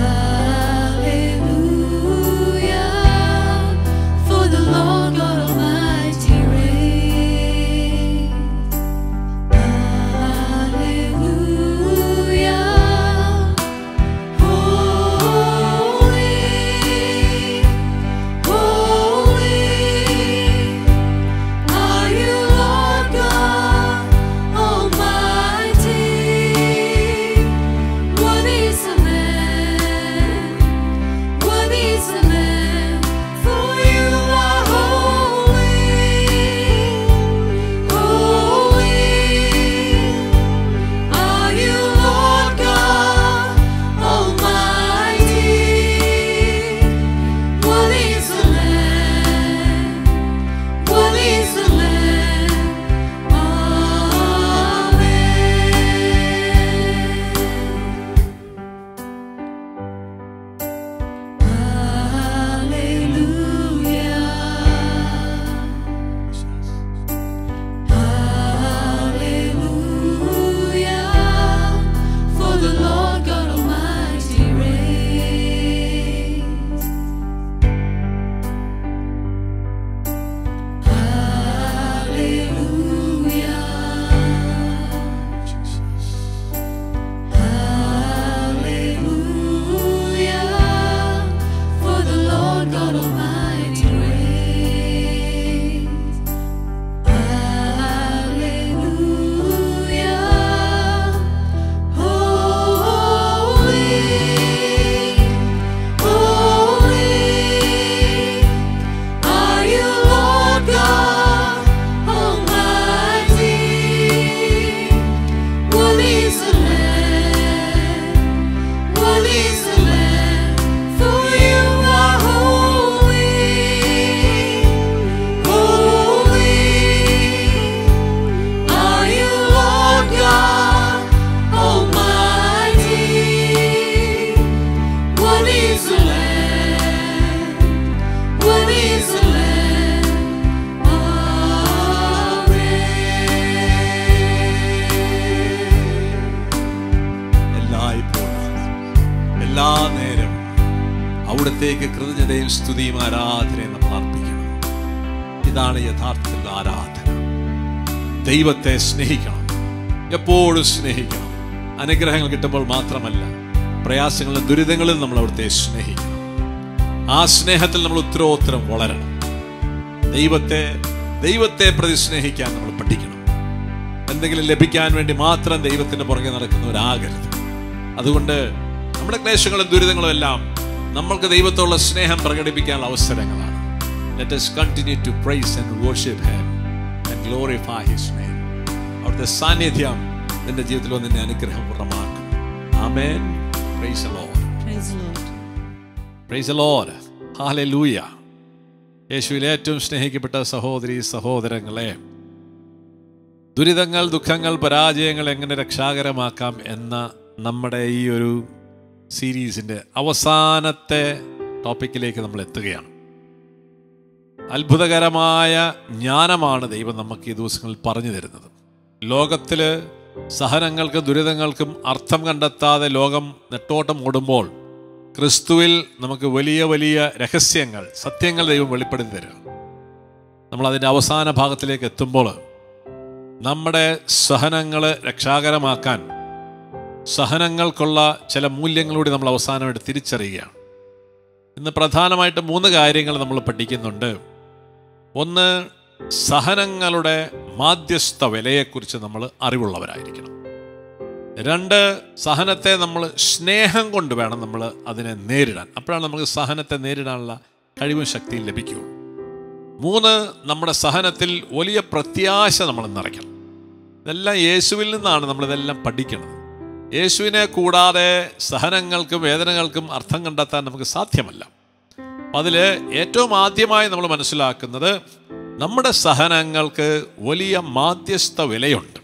ദൈവത്തേക്ക് കൃതജ്ഞതയും സ്തുതിയും ആരാധനയും നമ്മൾ അർപ്പിക്കണം. ഇതാണ് യഥാർത്ഥത്തിൽ ആരാധന. ദൈവത്തെ സ്നേഹിക്കണം, എപ്പോഴും സ്നേഹിക്കണം. അനുഗ്രഹങ്ങൾ കിട്ടുമ്പോൾ മാത്രമല്ല, പ്രയാസങ്ങളിലും ദുരിതങ്ങളിലും നമ്മൾ അവിടുത്തെ സ്നേഹിക്കണം. ആ സ്നേഹത്തിൽ നമ്മൾ ഉത്തരോത്തരം വളരണം. ദൈവത്തെ പ്രതി സ്നേഹിക്കാൻ നമ്മൾ പഠിക്കണം. എന്തെങ്കിലും ലഭിക്കാൻ വേണ്ടി മാത്രം ദൈവത്തിന്റെ പുറകെ നടക്കുന്നവരാകരുത്. അതുകൊണ്ട് നമ്മുടെ ക്ലേശങ്ങളും ദുരിതങ്ങളും എല്ലാം നമ്മൾക്ക് ദൈവത്തോടുള്ള സ്നേഹം പ്രകടിപ്പിക്കാനുള്ള അവസരങ്ങളാണ്. Let us continue to praise and worship Him and glorify His name. അവിടുത്തെ സാന്നിധ്യം നിന്റെ ജീവിതത്തിൽ നിന്നെ അനുഗ്രഹപൂർണ്ണമാക്കും. ആമേൻ. Praise the Lord.
Praise the Lord.
Praise the Lord. Hallelujah. യേശുവിൽ ഏറ്റവും സ്നേഹിക്കപ്പെട്ട സഹോദരി സഹോദരങ്ങളെ, ദുരിതങ്ങൾ, ദുഃഖങ്ങൾ, പരാജയങ്ങൾ എങ്ങനെ രക്ഷാകരമാക്കാം എന്ന നമ്മുടെ ഈ ഒരു സീരീസിൻ്റെ അവസാനത്തെ ടോപ്പിക്കിലേക്ക് നമ്മൾ എത്തുകയാണ്. അത്ഭുതകരമായ ജ്ഞാനമാണ് ദൈവം നമുക്ക് ഈ ദിവസങ്ങളിൽ പറഞ്ഞു തരുന്നത്. ലോകത്തിൽ സഹനങ്ങൾക്കും ദുരിതങ്ങൾക്കും അർത്ഥം കണ്ടെത്താതെ ലോകം നെട്ടോട്ടം ഓടുമ്പോൾ ക്രിസ്തുവിൽ നമുക്ക് വലിയ വലിയ രഹസ്യങ്ങൾ, സത്യങ്ങൾ ദൈവം വെളിപ്പെടുത്തി തരിക. നമ്മളതിൻ്റെ അവസാന ഭാഗത്തിലേക്ക് എത്തുമ്പോൾ നമ്മുടെ സഹനങ്ങൾ രക്ഷാകരമാക്കാൻ സഹനങ്ങൾക്കുള്ള ചില മൂല്യങ്ങളൂടെ നമ്മൾ അവസാനമായിട്ട് തിരിച്ചറിയുകയാണ്. ഇന്ന് പ്രധാനമായിട്ട് 3 കാര്യങ്ങൾ നമ്മൾ പഠിക്കുന്നുണ്ട്. ഒന്ന്, സഹനങ്ങളുടെ മാധ്യസ്ഥ വിലയെക്കുറിച്ച് നമ്മൾ അറിവുള്ളവരായിരിക്കണം. 2, സഹനത്തെ നമ്മൾ സ്നേഹം കൊണ്ട് വേണം നമ്മൾ അതിനെ നേരിടാൻ. അപ്പോഴാണ് നമുക്ക് സഹനത്തെ നേരിടാനുള്ള കഴിവും ശക്തിയും ലഭിക്കുകയുള്ളൂ. 3, നമ്മുടെ സഹനത്തിൽ വലിയ പ്രത്യാശ നമ്മൾ നിറയ്ക്കണം. ഇതെല്ലാം യേശുവിൽ നിന്നാണ് നമ്മളിതെല്ലാം പഠിക്കുന്നത്. യേശുവിനെ കൂടാതെ സഹനങ്ങൾക്കും വേദനകൾക്കും അർത്ഥം കണ്ടെത്താൻ നമുക്ക് സാധ്യമല്ല. അതിൽ ഏറ്റവും ആദ്യമായി നമ്മൾ മനസ്സിലാക്കുന്നത് നമ്മുടെ സഹനങ്ങൾക്ക് വലിയ മാധ്യസ്ഥ വിലയുണ്ട്.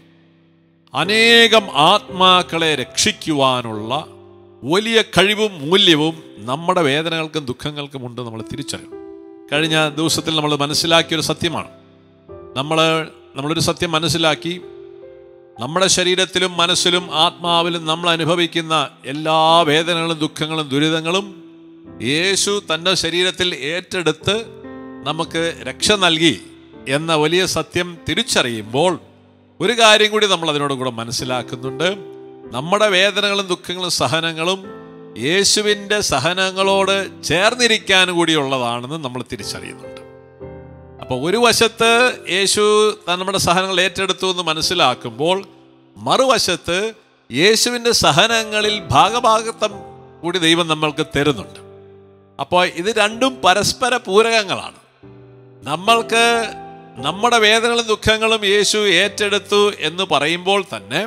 അനേകം ആത്മാക്കളെ രക്ഷിക്കുവാനുള്ള വലിയ കഴിവും മൂല്യവും നമ്മുടെ വേദനകൾക്കും ദുഃഖങ്ങൾക്കും ഉണ്ട്. നമ്മൾ തിരിച്ചറിയും. കഴിഞ്ഞ ദിവസത്തിൽ നമ്മൾ മനസ്സിലാക്കിയൊരു സത്യമാണ്. നമ്മളൊരു സത്യം മനസ്സിലാക്കി. നമ്മുടെ ശരീരത്തിലും മനസ്സിലും ആത്മാവിലും നമ്മൾ അനുഭവിക്കുന്ന എല്ലാ വേദനകളും ദുഃഖങ്ങളും ദുരിതങ്ങളും യേശു തൻ്റെ ശരീരത്തിൽ ഏറ്റെടുത്ത് നമുക്ക് രക്ഷ നൽകി എന്ന വലിയ സത്യം തിരിച്ചറിയുമ്പോൾ ഒരു കാര്യം കൂടി നമ്മൾ അതിനോട് കൂടെ മനസ്സിലാക്കുന്നുണ്ട്. നമ്മുടെ വേദനകളും ദുഃഖങ്ങളും സഹനങ്ങളും യേശുവിൻ്റെ സഹനങ്ങളോട് ചേർന്നിരിക്കാൻ കൂടിയുള്ളതാണെന്ന് നമ്മൾ തിരിച്ചറിയുന്നുണ്ട്. അപ്പോൾ ഒരു വശത്ത് യേശു നമ്മുടെ സഹനങ്ങൾ ഏറ്റെടുത്തു എന്ന് മനസ്സിലാക്കുമ്പോൾ, മറുവശത്ത് യേശുവിൻ്റെ സഹനങ്ങളിൽ ഭാഗഭാഗത്വം കൂടി ദൈവം നമ്മൾക്ക് തരുന്നുണ്ട്. അപ്പോൾ ഇത് രണ്ടും പരസ്പര പൂരകങ്ങളാണ്. നമ്മൾക്ക് നമ്മുടെ വേദനകളും ദുഃഖങ്ങളും യേശു ഏറ്റെടുത്തു എന്ന് പറയുമ്പോൾ തന്നെ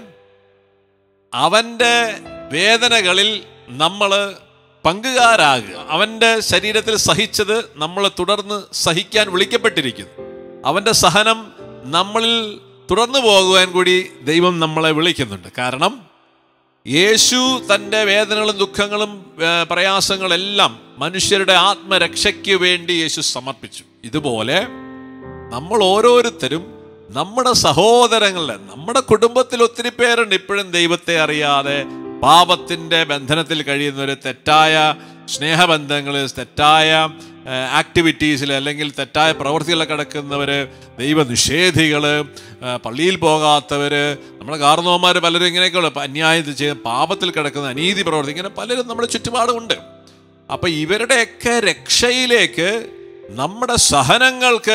അവൻ്റെ വേദനകളിൽ നമ്മൾ പങ്കുകാരാകുക. അവൻ്റെ ശരീരത്തിൽ സഹിച്ചത് നമ്മൾ തുടർന്ന് സഹിക്കാൻ വിളിക്കപ്പെട്ടിരിക്കുന്നു. അവൻ്റെ സഹനം നമ്മളിൽ തുടർന്നു പോകുവാൻ കൂടി ദൈവം നമ്മളെ വിളിക്കുന്നുണ്ട്. കാരണം യേശു തൻ്റെ വേദനകളും ദുഃഖങ്ങളും പ്രയാസങ്ങളെല്ലാം മനുഷ്യരുടെ ആത്മരക്ഷയ്ക്ക് വേണ്ടി യേശു സമർപ്പിച്ചു. ഇതുപോലെ നമ്മൾ ഓരോരുത്തരും നമ്മുടെ സഹോദരങ്ങളുടെ, നമ്മുടെ കുടുംബത്തിൽ ഒത്തിരി പേരുണ്ട് ഇപ്പോഴും ദൈവത്തെ അറിയാതെ പാപത്തിൻ്റെ ബന്ധനത്തിൽ കഴിയുന്നവർ, തെറ്റായ സ്നേഹബന്ധങ്ങളിൽ, തെറ്റായ ആക്ടിവിറ്റീസിൽ അല്ലെങ്കിൽ തെറ്റായ പ്രവൃത്തികളിൽ കിടക്കുന്നവർ, ദൈവനിഷേധികൾ, പള്ളിയിൽ പോകാത്തവർ, നമ്മുടെ കാർന്നോന്മാർ പലരും ഇങ്ങനെയൊക്കെയുള്ള അന്യായം ചെയ്ത് പാപത്തിൽ കിടക്കുന്ന അനീതി പ്രവർത്തി, ഇങ്ങനെ പലരും നമ്മുടെ ചുറ്റുപാടുമുണ്ട്. അപ്പം ഇവരുടെയൊക്കെ രക്ഷയിലേക്ക് നമ്മുടെ സഹനങ്ങൾക്ക്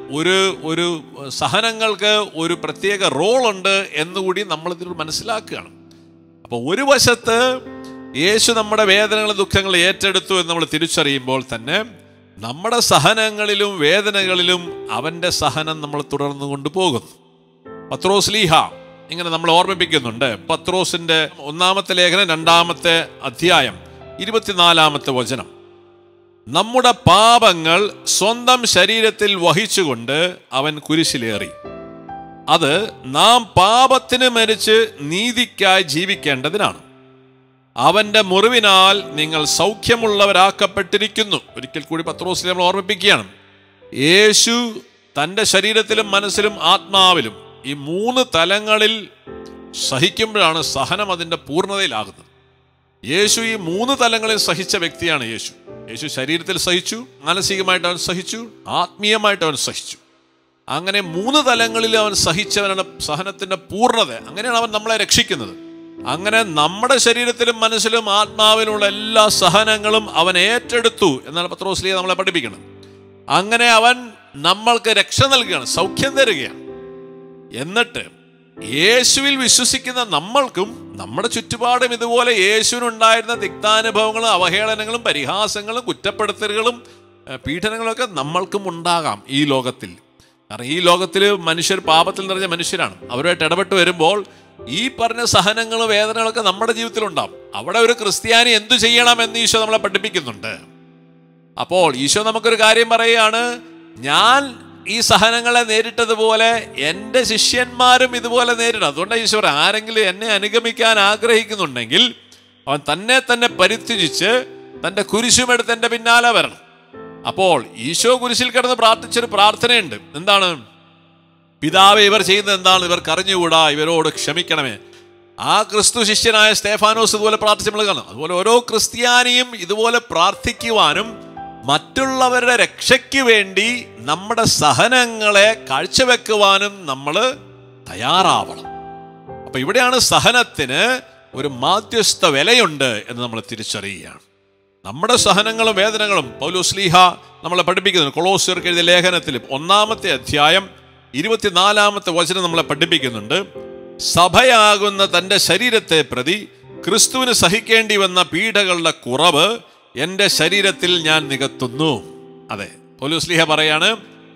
ഒരു പ്രത്യേക റോളുണ്ട് എന്നുകൂടി നമ്മളിതിൽ മനസ്സിലാക്കുകയാണ്. അപ്പോൾ ഒരു വശത്ത് യേശു നമ്മുടെ വേദനകളും ദുഃഖങ്ങളും ഏറ്റെടുത്തു എന്ന് നമ്മൾ തിരിച്ചറിയുമ്പോൾ തന്നെ നമ്മുടെ സഹനങ്ങളിലും വേദനകളിലും അവൻ്റെ സഹനം നമ്മൾ തുടർന്നു കൊണ്ടുപോകുന്നു. പത്രോസ് ലീഹ ഇങ്ങനെ നമ്മൾ ഓർമ്മിപ്പിക്കുന്നുണ്ട്. പത്രോസിൻ്റെ 1-ാമത്തെ ലേഖനം 2-ാമത്തെ അധ്യായം 24-ാമത്തെ വചനം, നമ്മുടെ പാപങ്ങൾ സ്വന്തം ശരീരത്തിൽ വഹിച്ചുകൊണ്ട് അവൻ കുരിശിലേറി. അത് നാം പാപത്തിന് മരിച്ച് നീതിക്കായി ജീവിക്കേണ്ടതിനാണ്. അവൻ്റെ മുറിവിനാൽ നിങ്ങൾ സൗഖ്യമുള്ളവരാക്കപ്പെട്ടിരിക്കുന്നു. ഒരിക്കൽ കൂടി പത്രോസിനെ നമ്മൾ ഓർമ്മിപ്പിക്കുകയാണ്. യേശു തൻ്റെ ശരീരത്തിലും മനസ്സിലും ആത്മാവിലും ഈ 3 തലങ്ങളിൽ സഹിക്കുമ്പോഴാണ് സഹനം അതിൻ്റെ പൂർണ്ണതയിലാകുന്നത്. യേശു ഈ 3 തലങ്ങളിൽ സഹിച്ച വ്യക്തിയാണ് യേശു. യേശു ശരീരത്തിൽ സഹിച്ചു, മാനസികമായിട്ട് അവൻ സഹിച്ചു, ആത്മീയമായിട്ട് അവൻ സഹിച്ചു. അങ്ങനെ 3 തലങ്ങളിൽ അവൻ സഹിച്ചവനാണ് സഹനത്തിന്റെ പൂർണ്ണത. അങ്ങനെയാണ് അവൻ നമ്മളെ രക്ഷിക്കുന്നത്. അങ്ങനെ നമ്മുടെ ശരീരത്തിലും മനസ്സിലും ആത്മാവിലുള്ള എല്ലാ സഹനങ്ങളും അവൻ ഏറ്റെടുത്തു എന്നാണ് പത്രോസ്ലീഹ നമ്മളെ പഠിപ്പിക്കുന്നത്. അങ്ങനെ അവൻ നമ്മൾക്ക് രക്ഷ നൽകുകയാണ്, സൗഖ്യം തരികയാണ്. എന്നിട്ട് യേശുവിൽ വിശ്വസിക്കുന്ന നമ്മൾക്കും നമ്മുടെ ചുറ്റുപാടും ഇതുപോലെ യേശുവിനുണ്ടായിരുന്ന തിക്താനുഭവങ്ങളും അവഹേളനങ്ങളും പരിഹാസങ്ങളും കുറ്റപ്പെടുത്തലുകളും പീഡനങ്ങളും ഒക്കെ നമ്മൾക്കും ഉണ്ടാകാം ഈ ലോകത്തിൽ. കാരണം ഈ ലോകത്തിൽ മനുഷ്യർ പാപത്തിൽ നിറഞ്ഞ മനുഷ്യരാണ്. അവരുമായിട്ട് ഇടപെട്ട് വരുമ്പോൾ ഈ പറഞ്ഞ സഹനങ്ങളും വേദനകളൊക്കെ നമ്മുടെ ജീവിതത്തിലുണ്ടാവും. അവിടെ ഒരു ക്രിസ്ത്യാനി എന്തു ചെയ്യണമെന്ന് ഈശോ നമ്മളെ പഠിപ്പിക്കുന്നുണ്ട്. അപ്പോൾ ഈശോ നമുക്കൊരു കാര്യം പറയുകയാണ്, ഞാൻ ഈ സഹനങ്ങളെ നേരിട്ടതുപോലെ എൻ്റെ ശിഷ്യന്മാരും ഇതുപോലെ നേരിടണം. അതുകൊണ്ട് ഈശോ ആരെങ്കിലും എന്നെ അനുഗമിക്കാൻ ആഗ്രഹിക്കുന്നുണ്ടെങ്കിൽ അവൻ തന്നെ പരിത്യജിച്ച് തൻ്റെ കുരിശുമെടുത്ത് എൻ്റെ പിന്നാലെ വരണം. അപ്പോൾ ഈശോ കുരിശിൽ കിടന്ന് പ്രാർത്ഥിച്ചൊരു പ്രാർത്ഥനയുണ്ട്. എന്താണ്? പിതാവേ, ഇവർ ചെയ്യുന്നത് എന്താണ്? ഇവർക്ക് അറിഞ്ഞുകൂടാ, ഇവരോട് ക്ഷമിക്കണമേ. ആ ക്രിസ്തു ശിഷ്യനായ സ്തേഫാനോസ് ഇതുപോലെ പ്രാർത്ഥിച്ച് നമ്മൾ കാണാം. അതുപോലെ ഓരോ ക്രിസ്ത്യാനിയും ഇതുപോലെ പ്രാർത്ഥിക്കുവാനും മറ്റുള്ളവരുടെ രക്ഷയ്ക്ക് വേണ്ടി നമ്മുടെ സഹനങ്ങളെ കാഴ്ചവെക്കുവാനും നമ്മൾ തയ്യാറാവണം. അപ്പൊ ഇവിടെയാണ് സഹനത്തിന് ഒരു മാധ്യസ്ഥ വിലയുണ്ട് എന്ന് നമ്മൾ തിരിച്ചറിയുകയാണ്. നമ്മുടെ സഹനങ്ങളും വേദനകളും പൗലോസ്ലീഹ നമ്മളെ പഠിപ്പിക്കുന്നുണ്ട്. കൊളോസ്യർക്ക് എഴുതിയ ലേഖനത്തിൽ 1-ാമത്തെ അധ്യായം 24-ാമത്തെ വചനം നമ്മളെ പഠിപ്പിക്കുന്നുണ്ട്. സഭയാകുന്ന തൻ്റെ ശരീരത്തെ പ്രതി ക്രിസ്തുവിന് സഹിക്കേണ്ടി വന്ന പീഡകളുടെ കുറവ് എൻ്റെ ശരീരത്തിൽ ഞാൻ നികത്തുന്നു. അതെ, പൗലോസ്ലീഹ പറയാണ്,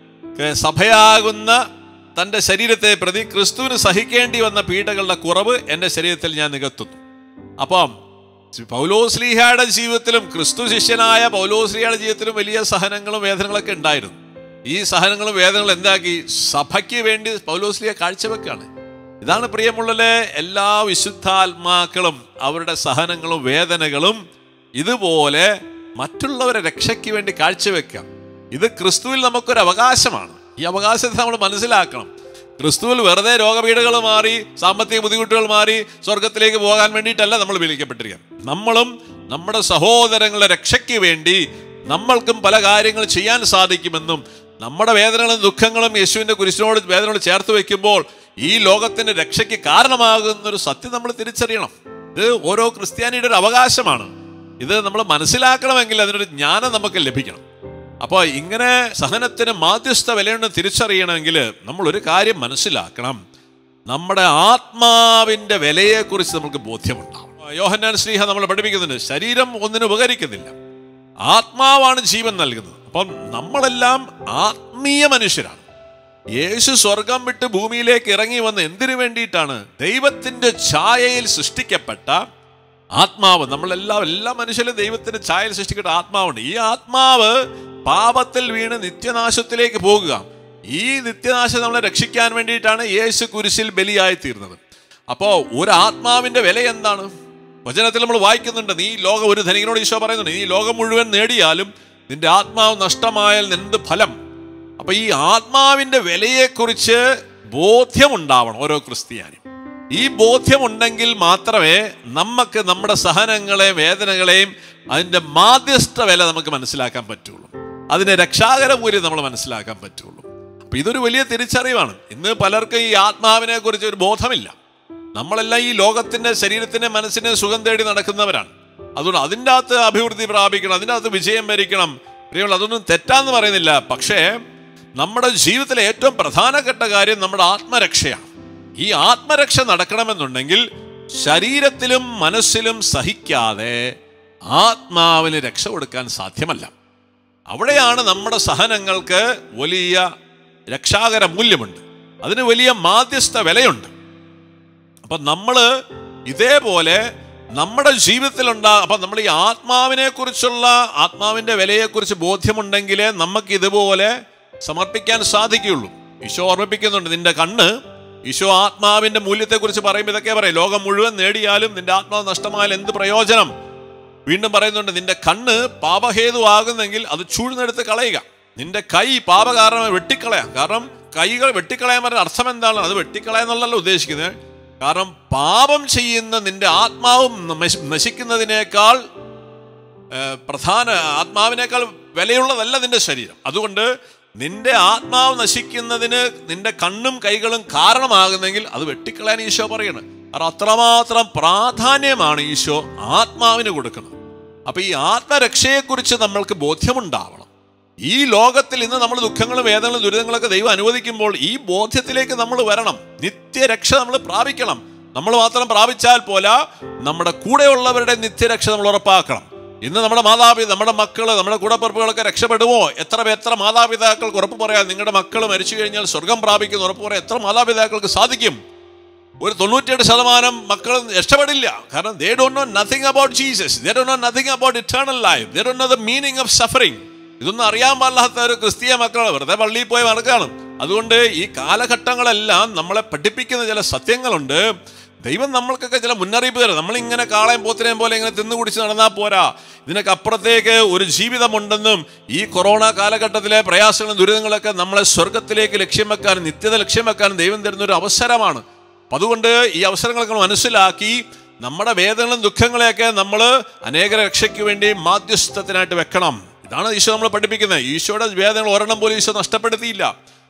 സഭയാകുന്ന തൻ്റെ ശരീരത്തെ പ്രതി ക്രിസ്തുവിന് സഹിക്കേണ്ടി വന്ന പീഡകളുടെ കുറവ് എൻ്റെ ശരീരത്തിൽ ഞാൻ നികത്തുന്നു. അപ്പം പൗലോസ്ലീഹയുടെ ജീവിതത്തിലും ക്രിസ്തു ശിഷ്യനായ പൗലോസ്ലീഹയുടെ ജീവിതത്തിലും വലിയ സഹനങ്ങളും വേദനകളൊക്കെ ഉണ്ടായിരുന്നു. ഈ സഹനങ്ങളും വേദനകളും എന്താക്കി? സഭയ്ക്ക് വേണ്ടി പൗലോസ്ലീഹ കാഴ്ചവെക്കാണ്. ഇതാണ് പ്രിയമുള്ളവരെ, എല്ലാ വിശുദ്ധാത്മാക്കളും അവരുടെ സഹനങ്ങളും വേദനകളും ഇതുപോലെ മറ്റുള്ളവരെ രക്ഷയ്ക്ക് വേണ്ടി കാഴ്ചവെക്കാം. ഇത് ക്രിസ്തുവിൽ നമുക്കൊരു അവകാശമാണ്. ഈ അവകാശത്തെ നമ്മൾ മനസ്സിലാക്കണം. ക്രിസ്തുവിൽ വെറുതെ രോഗപീഠകൾ മാറി, സാമ്പത്തിക ബുദ്ധിമുട്ടുകൾ മാറി സ്വർഗത്തിലേക്ക് പോകാൻ വേണ്ടിയിട്ടല്ല നമ്മൾ വിളിക്കപ്പെട്ടിരിക്കുക. നമ്മളും നമ്മുടെ സഹോദരങ്ങളുടെ രക്ഷയ്ക്ക് വേണ്ടി നമ്മൾക്കും പല കാര്യങ്ങൾ ചെയ്യാൻ സാധിക്കുമെന്നും നമ്മുടെ വേദനകളും ദുഃഖങ്ങളും യേശുവിൻ്റെ കുരിശിനോട് വേദനയോട് ചേർത്ത് വയ്ക്കുമ്പോൾ ഈ ലോകത്തിൻ്റെ രക്ഷയ്ക്ക് കാരണമാകുന്നൊരു സത്യം നമ്മൾ തിരിച്ചറിയണം. ഇത് ഓരോ ക്രിസ്ത്യാനിയുടെ ഒരു അവകാശമാണ്. ഇത് നമ്മൾ മനസ്സിലാക്കണമെങ്കിൽ അതിനൊരു ജ്ഞാനം നമുക്ക് ലഭിക്കണം. അപ്പോൾ ഇങ്ങനെ സഹനത്തിന് മാധ്യസ്ഥ വിലയുണ്ടെന്ന് തിരിച്ചറിയണമെങ്കിൽ നമ്മൾ ഒരു കാര്യം മനസ്സിലാക്കണം, നമ്മുടെ ആത്മാവിൻ്റെ വിലയെക്കുറിച്ച് നമുക്ക് ബോധ്യമുണ്ടാവും. യോഹന്നാൻ ശ്ലീഹ നമ്മൾ പഠിപ്പിക്കുന്നുണ്ട്, ശരീരം ഒന്നിനും ഉപകരിക്കുന്നില്ല, ആത്മാവാണ് ജീവൻ നൽകുന്നത്. അപ്പം നമ്മളെല്ലാം ആത്മീയ മനുഷ്യരാണ്. യേശു സ്വർഗം വിട്ട് ഭൂമിയിലേക്ക് ഇറങ്ങി വന്ന് എന്തിനു വേണ്ടിയിട്ടാണ്? ദൈവത്തിൻ്റെ ഛായയിൽ സൃഷ്ടിക്കപ്പെട്ട ആത്മാവ്. നമ്മളെല്ലാം എല്ലാ മനുഷ്യരും ദൈവത്തിന്റെ ഛായയിൽ സൃഷ്ടിക്കപ്പെട്ട ആത്മാവുണ്ട്. ഈ ആത്മാവ് പാപത്തിൽ വീണ് നിത്യനാശത്തിലേക്ക് പോകുക. ഈ നിത്യനാശം നമ്മളെ രക്ഷിക്കാൻ വേണ്ടിയിട്ടാണ് യേശു കുരിശിൽ ബലിയായി തീർന്നത്. അപ്പോൾ ഒരു ആത്മാവിന്റെ വില എന്താണ്? വചനത്തിൽ നമ്മൾ വായിക്കുന്നുണ്ട്, നീ ലോകം, ഒരു ധനികനോട് ഈശോ പറയുന്നുണ്ട്, നീ ലോകം മുഴുവൻ നേടിയാലും നിന്റെ ആത്മാവ് നഷ്ടമായാൽ എന്ത് ഫലം? അപ്പൊ ഈ ആത്മാവിന്റെ വിലയെക്കുറിച്ച് ബോധ്യമുണ്ടാവണം ഓരോ ക്രിസ്ത്യാനും. ഈ ബോധ്യമുണ്ടെങ്കിൽ മാത്രമേ നമുക്ക് നമ്മുടെ സഹനങ്ങളെയും വേദനകളെയും അതിൻ്റെ മാധ്യസ്ഥ വില നമുക്ക് മനസ്സിലാക്കാൻ പറ്റുള്ളൂ. അതിൻ്റെ രക്ഷാകര മൂല്യം നമ്മൾ മനസ്സിലാക്കാൻ പറ്റുള്ളൂ. അപ്പം ഇതൊരു വലിയ തിരിച്ചറിവാണ്. ഇന്ന് പലർക്കും ഈ ആത്മാവിനെ കുറിച്ച് ഒരു ബോധമില്ല. നമ്മളെല്ലാം ഈ ലോകത്തിൻ്റെ ശരീരത്തിൻ്റെ മനസ്സിനെ സുഖം തേടി നടക്കുന്നവരാണ്. അതുകൊണ്ട് അതിൻ്റെ അകത്ത് അഭിവൃദ്ധി പ്രാപിക്കണം, അതിൻ്റെ അകത്ത് വിജയം വരിക്കണം. പ്രിയമുള്ള, അതൊന്നും തെറ്റാന്ന് പറയുന്നില്ല. പക്ഷേ നമ്മുടെ ജീവിതത്തിലെ ഏറ്റവും പ്രധാനപ്പെട്ട കാര്യം നമ്മുടെ ആത്മരക്ഷയാണ്. ഈ ആത്മരക്ഷ നടക്കണമെന്നുണ്ടെങ്കിൽ ശരീരത്തിലും മനസ്സിലും സഹിക്കാതെ ആത്മാവിന് രക്ഷ കൊടുക്കാൻ സാധ്യമല്ല. അവിടെയാണ് നമ്മുടെ സഹനങ്ങൾക്ക് വലിയ രക്ഷാകര മൂല്യമുണ്ട്, അതിന് വലിയ മാധ്യസ്ഥ വിലയുണ്ട്. അപ്പം നമ്മൾ ഇതേപോലെ നമ്മുടെ ജീവിതത്തിലുണ്ടാകും. നമ്മൾ ഈ ആത്മാവിനെ കുറിച്ചുള്ള ആത്മാവിൻ്റെ വിലയെക്കുറിച്ച് ബോധ്യമുണ്ടെങ്കിലേ നമുക്ക് ഇതുപോലെ സമർപ്പിക്കാൻ സാധിക്കുകയുള്ളൂ. ഈശോ ഓർമ്മിപ്പിക്കുന്നുണ്ട്, നിന്റെ കണ്ണ്, ഈശോ ആത്മാവിൻ്റെ മൂല്യത്തെക്കുറിച്ച് പറയുമ്പോൾ ഇതൊക്കെ പറയും, ലോകം മുഴുവൻ നേടിയാലും നിന്റെ ആത്മാവ് നഷ്ടമായാൽ എന്ത് പ്രയോജനം? വീണ്ടും പറയുന്നുണ്ട്, നിന്റെ കണ്ണ് പാപഹേതുവാകുന്നെങ്കിൽ അത് ചൂഴ്ന്നെടുത്ത് കളയുക. നിന്റെ കൈ പാപകാരണമായി വെട്ടിക്കളയാം. കാരണം കൈകൾ വെട്ടിക്കളയാൻ പറഞ്ഞ അർത്ഥം എന്താണ്? അത് വെട്ടിക്കളയാന്നുള്ളല്ലോ ഉദ്ദേശിക്കുന്നത്. കാരണം പാപം ചെയ്യുന്ന നിന്റെ ആത്മാവും നശിക്കുന്നതിനേക്കാൾ പ്രധാന ആത്മാവിനേക്കാൾ വിലയുള്ളതല്ല നിന്റെ ശരീരം. അതുകൊണ്ട് നിന്റെ ആത്മാവ് നശിക്കുന്നതിന് നിന്റെ കണ്ണും കൈകളും കാരണമാകുന്നെങ്കിൽ അത് വെട്ടിക്കളയാൻ ഈശോ പറയണം. കാരണം അത്രമാത്രം പ്രാധാന്യമാണ് ഈശോ ആത്മാവിന് കൊടുക്കുന്നത്. അപ്പൊ ഈ ആത്മരക്ഷയെക്കുറിച്ച് നമ്മൾക്ക് ബോധ്യമുണ്ടാവണം. ഈ ലോകത്തിൽ ഇന്ന് നമ്മൾ ദുഃഖങ്ങളും വേദനകളും ദുരിതങ്ങളൊക്കെ ദൈവം അനുവദിക്കുമ്പോൾ ഈ ബോധ്യത്തിലേക്ക് നമ്മൾ വരണം. നിത്യരക്ഷ നമ്മൾ പ്രാപിക്കണം. നമ്മൾ മാത്രം പ്രാപിച്ചാൽ പോരാ, നമ്മുടെ കൂടെയുള്ളവരുടെ നിത്യരക്ഷ നമ്മൾ ഉറപ്പാക്കണം. ഇന്ന് നമ്മുടെ നമ്മുടെ മക്കള്, നമ്മുടെ കൂടപ്പിറപ്പുകളൊക്കെ രക്ഷപ്പെടുമോ? എത്ര മാതാപിതാക്കൾക്ക് ഉറപ്പ് പറയാം നിങ്ങളുടെ മക്കൾ മരിച്ചു കഴിഞ്ഞാൽ സ്വർഗം പ്രാപിക്കുന്ന ഉറപ്പ് പറയാം എത്ര മാതാപിതാക്കൾക്ക് സാധിക്കും? ഒരു 98% മക്കൾ രക്ഷപ്പെടില്ല. കാരണം they don't know nothing about Jesus, they don't know nothing about eternal life, they don't know the meaning of suffering. ഇതൊന്നും അറിയാൻ പാടില്ലാത്ത ഒരു ക്രിസ്തീയ മക്കളാണ്, വെറുതെ പള്ളിയിൽ പോയി നടക്കുകയാണ്. അതുകൊണ്ട് ഈ കാലഘട്ടങ്ങളെല്ലാം നമ്മളെ പഠിപ്പിക്കുന്ന ചില സത്യങ്ങളുണ്ട്. ദൈവം നമ്മൾക്കൊക്കെ ചില മുന്നറിയിപ്പ് തരാം. നമ്മളിങ്ങനെ കാളയും പോത്തിനെയും പോലെ ഇങ്ങനെ തിന്നു കുടിച്ച് നടന്നാൽ പോരാ, ഇതിനൊക്കെ അപ്പുറത്തേക്ക് ഒരു ജീവിതമുണ്ടെന്നും ഈ കൊറോണ കാലഘട്ടത്തിലെ പ്രയാസങ്ങളും ദുരിതങ്ങളൊക്കെ നമ്മളെ സ്വർഗത്തിലേക്ക് ലക്ഷ്യം വെക്കാനും നിത്യത ലക്ഷ്യം വെക്കാനും ദൈവം തരുന്നൊരു അവസരമാണ്. അപ്പം അതുകൊണ്ട് ഈ അവസരങ്ങളൊക്കെ മനസ്സിലാക്കി നമ്മുടെ വേദനകളും ദുഃഖങ്ങളെയൊക്കെ നമ്മൾ അനേക രക്ഷയ്ക്ക് വേണ്ടി മാധ്യസ്ഥത്തിനായിട്ട് വെക്കണം. ഇതാണ് ഈശോ നമ്മൾ പഠിപ്പിക്കുന്നത്. ഈശോയുടെ വേദനകൾ ഒരെണ്ണം പോലും ഈശോ നഷ്ടപ്പെടുത്തിയില്ല.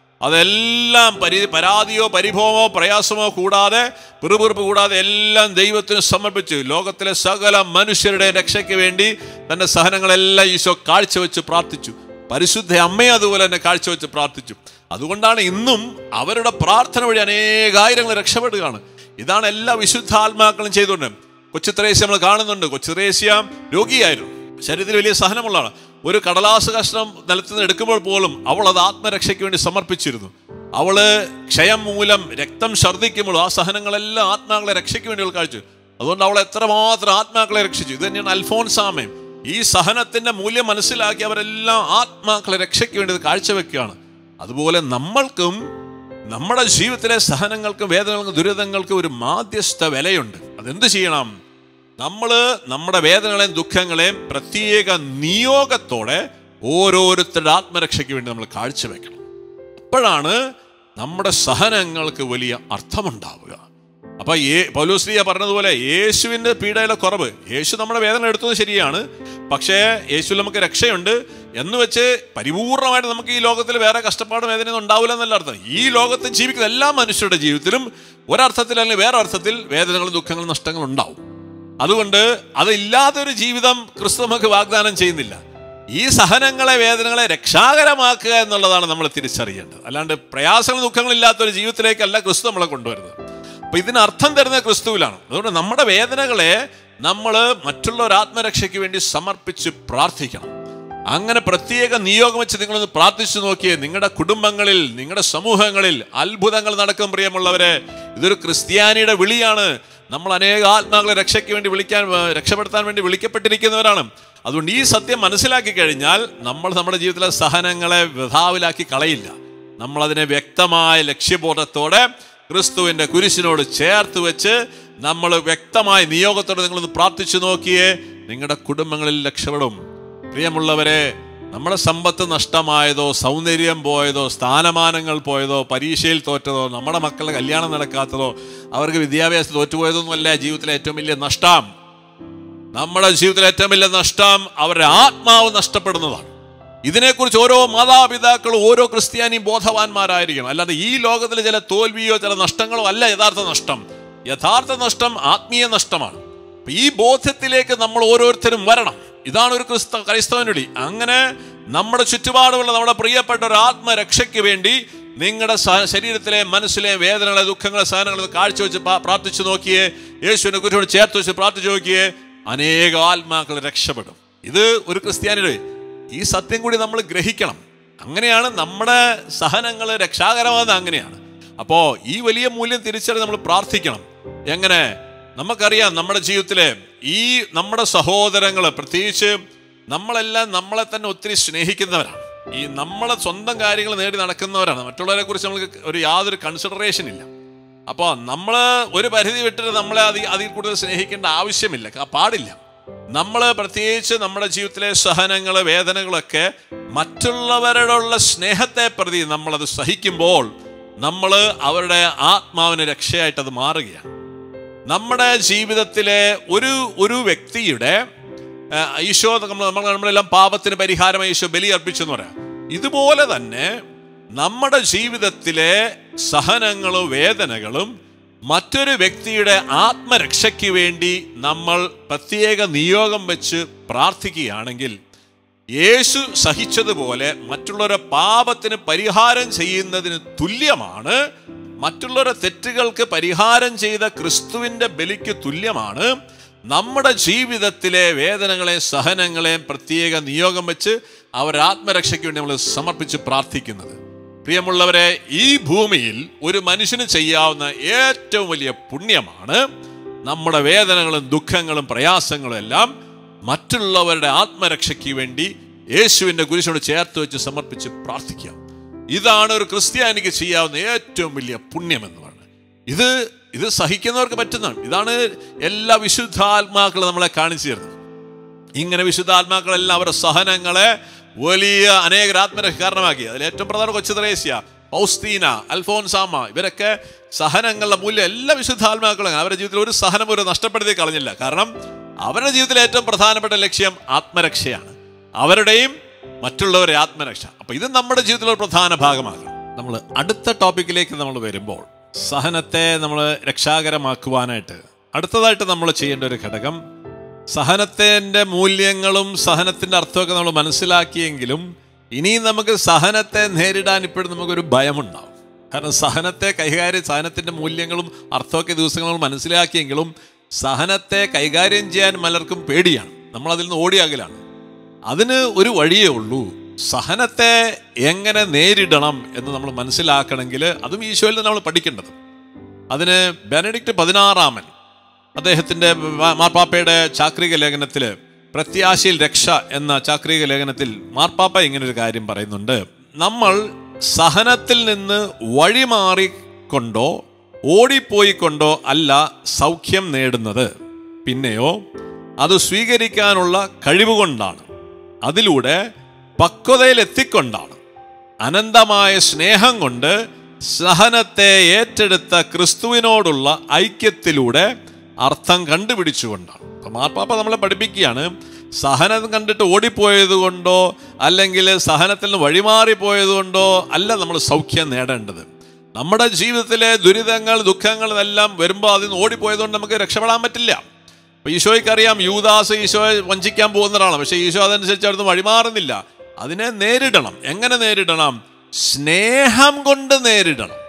അതെല്ലാം പരാതിയോ പരിഭവമോ പ്രയാസമോ കൂടാതെ, പിറുപിറുപ്പ് കൂടാതെ എല്ലാം ദൈവത്തിന് സമർപ്പിച്ചു. ലോകത്തിലെ സകല മനുഷ്യരുടെ രക്ഷയ്ക്ക് വേണ്ടി തൻ്റെ സഹനങ്ങളെല്ലാം ഈശോ കാഴ്ചവെച്ച് പ്രാർത്ഥിച്ചു. പരിശുദ്ധ അമ്മയെ അതുപോലെ തന്നെ കാഴ്ചവെച്ച് പ്രാർത്ഥിച്ചു. അതുകൊണ്ടാണ് ഇന്നും അവരുടെ പ്രാർത്ഥന വഴി അനേകായിരങ്ങൾ രക്ഷപ്പെടുകയാണ്. ഇതാണ് എല്ലാ വിശുദ്ധാത്മാക്കളും ചെയ്തുകൊണ്ട്. കൊച്ചു ത്രേസ്യ നമ്മൾ കാണുന്നുണ്ട്. കൊച്ചു ത്രേസ്യ രോഗിയായിരുന്നു, ശരീരത്തിൽ വലിയ സഹനമുള്ളതാണ്. ഒരു കടലാസ് കഷ്ണം നിലത്ത് നിന്ന് എടുക്കുമ്പോൾ പോലും അവൾ അത് ആത്മരക്ഷയ്ക്ക് വേണ്ടി സമർപ്പിച്ചിരുന്നു. അവള് ക്ഷയം മൂലം രക്തം ഛർദ്ദിക്കുമ്പോൾ ആ സഹനങ്ങളെല്ലാം ആത്മാക്കളെ രക്ഷയ്ക്ക് വേണ്ടി അവൾ കാഴ്ച. അതുകൊണ്ട് അവൾ എത്രമാത്രം ആത്മാക്കളെ രക്ഷിച്ചു. ഇത് തന്നെയാണ് അൽഫോൻസാമയും. ഈ സഹനത്തിന്റെ മൂല്യം മനസ്സിലാക്കി അവരെല്ലാം ആത്മാക്കളെ രക്ഷയ്ക്ക് വേണ്ടി കാഴ്ചവെക്കുകയാണ്. അതുപോലെ നമ്മൾക്കും നമ്മുടെ ജീവിതത്തിലെ സഹനങ്ങൾക്കും വേദനകൾക്കും ദുരിതങ്ങൾക്കും ഒരു മാധ്യസ്ഥ വിലയുണ്ട്. അതെന്ത് ചെയ്യണം? നമ്മൾ നമ്മുടെ വേദനകളെയും ദുഃഖങ്ങളെയും പ്രത്യേക നിയോഗത്തോടെ ഓരോരുത്തരുടെ ആത്മരക്ഷയ്ക്ക് വേണ്ടി നമ്മൾ കാഴ്ചവെക്കണം. അപ്പോഴാണ് നമ്മുടെ സഹനങ്ങൾക്ക് വലിയ അർത്ഥമുണ്ടാവുക. അപ്പൊ പൗലോസ്ലീഹ പറഞ്ഞതുപോലെ യേശുവിൻ്റെ പീഡയുടെ കുറവ്, യേശു നമ്മുടെ വേദന എടുത്തത് ശരിയാണ്, പക്ഷേ യേശുവിൽ നമുക്ക് രക്ഷയുണ്ട് എന്ന് വെച്ച് പരിപൂർണമായിട്ട് നമുക്ക് ഈ ലോകത്തിൽ വേറെ കഷ്ടപ്പാടും വേദനയൊന്നും ഉണ്ടാവില്ല എന്നല്ല അർത്ഥം. ഈ ലോകത്ത് ജീവിക്കുന്ന എല്ലാ മനുഷ്യരുടെ ജീവിതത്തിലും ഒരർത്ഥത്തിൽ അല്ലെങ്കിൽ വേറെ അർത്ഥത്തിൽ വേദനകളും ദുഃഖങ്ങളും നഷ്ടങ്ങളും ഉണ്ടാവും. അതുകൊണ്ട് അതില്ലാത്തൊരു ജീവിതം ക്രിസ്തു നമുക്ക് വാഗ്ദാനം ചെയ്യുന്നില്ല. ഈ സഹനങ്ങളെ വേദനകളെ രക്ഷാകരമാക്കുക എന്നുള്ളതാണ് നമ്മൾ തിരിച്ചറിയേണ്ടത്. അല്ലാണ്ട് പ്രയാസങ്ങളും ദുഃഖങ്ങളില്ലാത്തൊരു ജീവിതത്തിലേക്കല്ല ക്രിസ്തു നമ്മളെ കൊണ്ടുവരുന്നത്. അപ്പൊ ഇതിന് അർത്ഥം തരുന്നത് ക്രിസ്തുവിലാണ്. അതുകൊണ്ട് നമ്മുടെ വേദനകളെ നമ്മൾ മറ്റുള്ളവർ ആത്മരക്ഷയ്ക്ക് വേണ്ടി സമർപ്പിച്ച് പ്രാർത്ഥിക്കണം. അങ്ങനെ പ്രത്യേക നിയോഗം വെച്ച് നിങ്ങളൊന്ന് പ്രാർത്ഥിച്ചു നോക്കിയേ, നിങ്ങളുടെ കുടുംബങ്ങളിൽ, നിങ്ങളുടെ സമൂഹങ്ങളിൽ അത്ഭുതങ്ങൾ നടക്കും. പ്രിയമുള്ളവരെ, ഇതൊരു ക്രിസ്ത്യാനിയുടെ വിളിയാണ്. നമ്മൾ അനേക ആത്മാക്കളെ രക്ഷയ്ക്ക് വേണ്ടി രക്ഷപ്പെടുത്താൻ വേണ്ടി വിളിക്കപ്പെട്ടിരിക്കുന്നവരാണ്. അതുകൊണ്ട് ഈ സത്യം മനസ്സിലാക്കി കഴിഞ്ഞാൽ നമ്മൾ നമ്മുടെ ജീവിതത്തിലെ സഹനങ്ങളെ വൃഥാവിലാക്കി കളയില്ല. നമ്മളതിനെ വ്യക്തമായ ലക്ഷ്യബോധത്തോടെ ക്രിസ്തുവിൻ്റെ കുരിശിനോട് ചേർത്ത് വെച്ച് നമ്മൾ വ്യക്തമായ നിയോഗത്തോടെ നിങ്ങളൊന്ന് പ്രാർത്ഥിച്ചു നോക്കിയേ, നിങ്ങളുടെ കുടുംബങ്ങളിൽ രക്ഷപ്പെടും. പ്രിയമുള്ളവരെ, നമ്മുടെ സമ്പത്ത് നഷ്ടമായതോ, സൗന്ദര്യം പോയതോ, സ്ഥാനമാനങ്ങൾ പോയതോ, പരീക്ഷയിൽ തോറ്റതോ, നമ്മുടെ മക്കളുടെ കല്യാണം നടക്കാത്തതോ, അവർക്ക് വിദ്യാഭ്യാസം തോറ്റുപോയതൊന്നുമല്ല ജീവിതത്തിലെ ഏറ്റവും വലിയ നഷ്ടം. നമ്മുടെ ജീവിതത്തിലെ ഏറ്റവും വലിയ നഷ്ടം അവരുടെ ആത്മാവ് നഷ്ടപ്പെടുന്നതാണ്. ഇതിനെക്കുറിച്ച് ഓരോ മാതാപിതാക്കളും ഓരോ ക്രിസ്ത്യാനിയും ബോധവാന്മാരായിരിക്കണം. അല്ലാതെ ഈ ലോകത്തിലെ ചില തോൽവിയോ ചില നഷ്ടങ്ങളോ അല്ല യഥാർത്ഥ നഷ്ടം. യഥാർത്ഥ നഷ്ടം ആത്മീയ നഷ്ടമാണ്. ഈ ബോധ്യത്തിലേക്ക് നമ്മൾ ഓരോരുത്തരും വരണം. ഇതാണ് ഒരു ക്രൈസ്തവൻ്റെ വിളി. അങ്ങനെ നമ്മുടെ ചുറ്റുപാടുമുള്ള നമ്മുടെ പ്രിയപ്പെട്ട ഒരു ആത്മരക്ഷയ്ക്ക് വേണ്ടി നിങ്ങളുടെ ശരീരത്തിലെ മനസ്സിലെ വേദനകളെ ദുഃഖങ്ങളെ സഹനങ്ങളെ കാഴ്ചവെച്ച് പ്രാർത്ഥിച്ചു നോക്കിയേ, യേശുവിനെ കുറിച്ചോട് ചേർത്ത് വെച്ച് പ്രാർത്ഥിച്ചു നോക്കിയേ, അനേക ആത്മാക്കൾ രക്ഷപ്പെടും. ഇത് ഒരു ക്രിസ്ത്യാനിയുടെ ഈ സത്യം കൂടി നമ്മൾ ഗ്രഹിക്കണം. അങ്ങനെയാണ് നമ്മുടെ സഹനങ്ങൾ രക്ഷാകരമാകുന്നത്. അങ്ങനെയാണ്. അപ്പോൾ ഈ വലിയ മൂല്യം തിരിച്ചറിഞ്ഞ് നമ്മൾ പ്രാർത്ഥിക്കണം. എങ്ങനെ? നമുക്കറിയാം നമ്മുടെ ജീവിതത്തിലെ ഈ നമ്മുടെ സഹോദരങ്ങൾ, പ്രത്യേകിച്ച് നമ്മളെല്ലാം നമ്മളെ തന്നെ ഒത്തിരി സ്നേഹിക്കുന്നവരാണ്. ഈ നമ്മളെ സ്വന്തം കാര്യങ്ങൾ നേടി നടക്കുന്നവരാണ്. മറ്റുള്ളവരെ കുറിച്ച് നമുക്ക് യാതൊരു കൺസിഡറേഷൻ ഇല്ല. അപ്പോൾ നമ്മൾ ഒരു പരിധി വിട്ടിട്ട് നമ്മളെ അതിൽ കൂടുതൽ സ്നേഹിക്കേണ്ട ആവശ്യമില്ല, പാടില്ല. നമ്മൾ പ്രത്യേകിച്ച് നമ്മുടെ ജീവിതത്തിലെ സഹനങ്ങൾ വേദനകളൊക്കെ മറ്റുള്ളവരോടുള്ള സ്നേഹത്തെ പ്രതി നമ്മളത് സഹിക്കുമ്പോൾ നമ്മൾ അവരുടെ ആത്മാവിന് രക്ഷയായിട്ട് അത് മാറുകയാണ്. നമ്മുടെ ജീവിതത്തിലെ ഒരു വ്യക്തിയുടെ ഈശോ നമ്മളെല്ലാം പാപത്തിന് പരിഹാരമായി ഈശോ ബലി അർപ്പിച്ചെന്ന് പറയാം. ഇതുപോലെ തന്നെ നമ്മുടെ ജീവിതത്തിലെ സഹനങ്ങളും വേദനകളും മറ്റൊരു വ്യക്തിയുടെ ആത്മരക്ഷയ്ക്ക് വേണ്ടി നമ്മൾ പ്രത്യേക നിയോഗം വെച്ച് പ്രാർത്ഥിക്കുകയാണെങ്കിൽ യേശു സഹിച്ചതുപോലെ മറ്റുള്ളവരുടെ പാപത്തിന് പരിഹാരം ചെയ്യുന്നതിന് തുല്യമാണ്. മറ്റുള്ളവരുടെ തെറ്റുകൾക്ക് പരിഹാരം ചെയ്ത ക്രിസ്തുവിൻ്റെ ബലിക്ക് തുല്യമാണ് നമ്മുടെ ജീവിതത്തിലെ വേദനകളെയും സഹനങ്ങളെയും പ്രത്യേക നിയോഗം വെച്ച് അവരുടെ ആത്മരക്ഷയ്ക്ക് വേണ്ടി നമ്മൾ സമർപ്പിച്ച് പ്രാർത്ഥിക്കുന്നത്. പ്രിയമുള്ളവരെ, ഈ ഭൂമിയിൽ ഒരു മനുഷ്യന് ചെയ്യാവുന്ന ഏറ്റവും വലിയ പുണ്യമാണ് നമ്മുടെ വേദനകളും ദുഃഖങ്ങളും പ്രയാസങ്ങളും എല്ലാം മറ്റുള്ളവരുടെ ആത്മരക്ഷയ്ക്ക് വേണ്ടി യേശുവിൻ്റെ കുരിശോട് ചേർത്ത് വെച്ച് സമർപ്പിച്ച് പ്രാർത്ഥിക്കാം. ഇതാണ് ഒരു ക്രിസ്ത്യാനിക്ക് ചെയ്യാവുന്ന ഏറ്റവും വലിയ പുണ്യമെന്ന് പറയുന്നത്. ഇത് സഹിക്കുന്നവർക്ക് പറ്റുന്നതാണ്. ഇതാണ് എല്ലാ വിശുദ്ധാത്മാക്കളും നമ്മളെ കാണിച്ചു തരുന്നത്. ഇങ്ങനെ വിശുദ്ധാത്മാക്കളെല്ലാം അവരുടെ സഹനങ്ങളെ വലിയ അനേക ആത്മരക്ഷ കാരണമാക്കി. അതിൽ ഏറ്റവും പ്രധാന കൊച്ചു ത്രേസ്യ, പൗസ്തീന, അൽഫോൻസാമ, ഇവരൊക്കെ സഹനങ്ങളുടെ മൂല്യം എല്ലാ വിശുദ്ധാത്മാക്കളും അവരുടെ ജീവിതത്തിൽ ഒരു സഹനം ഒരു നഷ്ടപ്പെടുത്തി കളഞ്ഞില്ല. കാരണം അവരുടെ ജീവിതത്തിലെ ഏറ്റവും പ്രധാനപ്പെട്ട ലക്ഷ്യം ആത്മരക്ഷയാണ്, അവരുടെയും മറ്റുള്ളവരുടെ ആത്മരക്ഷ. അപ്പൊ ഇത് നമ്മുടെ ജീവിതത്തിലെ പ്രധാന ഭാഗമാകണം. നമ്മൾ അടുത്ത ടോപ്പിക്കിലേക്ക് നമ്മൾ വരുമ്പോൾ സഹനത്തെ നമ്മൾ രക്ഷാകരമാക്കുവാനായിട്ട് അടുത്തതായിട്ട് നമ്മൾ ചെയ്യേണ്ട ഒരു ഘടകം, സഹനത്തിൻ്റെ മൂല്യങ്ങളും സഹനത്തിൻ്റെ അർത്ഥമൊക്കെ നമ്മൾ മനസ്സിലാക്കിയെങ്കിലും ഇനിയും നമുക്ക് സഹനത്തെ നേരിടാൻ ഇപ്പോഴും നമുക്കൊരു ഭയമുണ്ടാവും. കാരണം സഹനത്തിൻ്റെ മൂല്യങ്ങളും അർത്ഥമൊക്കെ ദിവസങ്ങൾ നമ്മൾ മനസ്സിലാക്കിയെങ്കിലും സഹനത്തെ കൈകാര്യം ചെയ്യാൻ പലർക്കും പേടിയാണ്. നമ്മളതിൽ നിന്ന് ഓടിയാകലാണ്. അതിന് ഒരു വഴിയേ ഉള്ളൂ. സഹനത്തെ എങ്ങനെ നേരിടണം എന്ന് നമ്മൾ മനസ്സിലാക്കണമെങ്കിൽ അതും ഈശോയിൽ നിന്ന് നമ്മൾ പഠിക്കേണ്ടത്. അതിന് ബെനഡിക്റ്റ് 16 അദ്ദേഹത്തിൻ്റെ മാർപ്പാപ്പയുടെ ചാക്രിക ലേഖനത്തിൽ പ്രത്യാശയിൽ രക്ഷ എന്ന ചാക്രിക ലേഖനത്തിൽ മാർപ്പാപ്പ ഇങ്ങനൊരു കാര്യം പറയുന്നുണ്ട്. നമ്മൾ സഹനത്തിൽ നിന്ന് വഴിമാറിക്കൊണ്ടോ ഓടിപ്പോയിക്കൊണ്ടോ അല്ല സൗഖ്യം നേടുന്നത്, പിന്നെയോ അത് സ്വീകരിക്കാനുള്ള കഴിവുകൊണ്ടാണ്. അതിലൂടെ പക്വതയിലെത്തിക്കൊണ്ടാണ്. അനന്തമായ സ്നേഹം കൊണ്ട് സഹനത്തെ ഏറ്റെടുത്ത ക്രിസ്തുവിനോടുള്ള ഐക്യത്തിലൂടെ അർത്ഥം കണ്ടുപിടിച്ചുകൊണ്ടാണ്. അപ്പം മാർപ്പാപ്പ നമ്മളെ പഠിപ്പിക്കുകയാണ്, സഹനം കണ്ടിട്ട് ഓടിപ്പോയത് കൊണ്ടോ അല്ലെങ്കിൽ സഹനത്തിൽ നിന്ന് വഴിമാറിപ്പോയത് കൊണ്ടോ അല്ല നമ്മൾ സൗഖ്യം നേടേണ്ടത്. നമ്മുടെ ജീവിതത്തിലെ ദുരിതങ്ങൾ ദുഃഖങ്ങളെല്ലാം വരുമ്പോൾ അതിൽ നിന്ന് ഓടിപ്പോയതുകൊണ്ട് നമുക്ക് രക്ഷപ്പെടാൻ പറ്റില്ല. അപ്പം ഈശോയ്ക്കറിയാം യൂദാസ് ഈശോയെ വഞ്ചിക്കാൻ പോകുന്ന ഒരാളാണ്. പക്ഷേ ഈശോ അതനുസരിച്ച് അവിടുന്ന് വഴിമാറുന്നില്ല. അതിനെ നേരിടണം. എങ്ങനെ നേരിടണം? സ്നേഹം കൊണ്ട് നേരിടണം.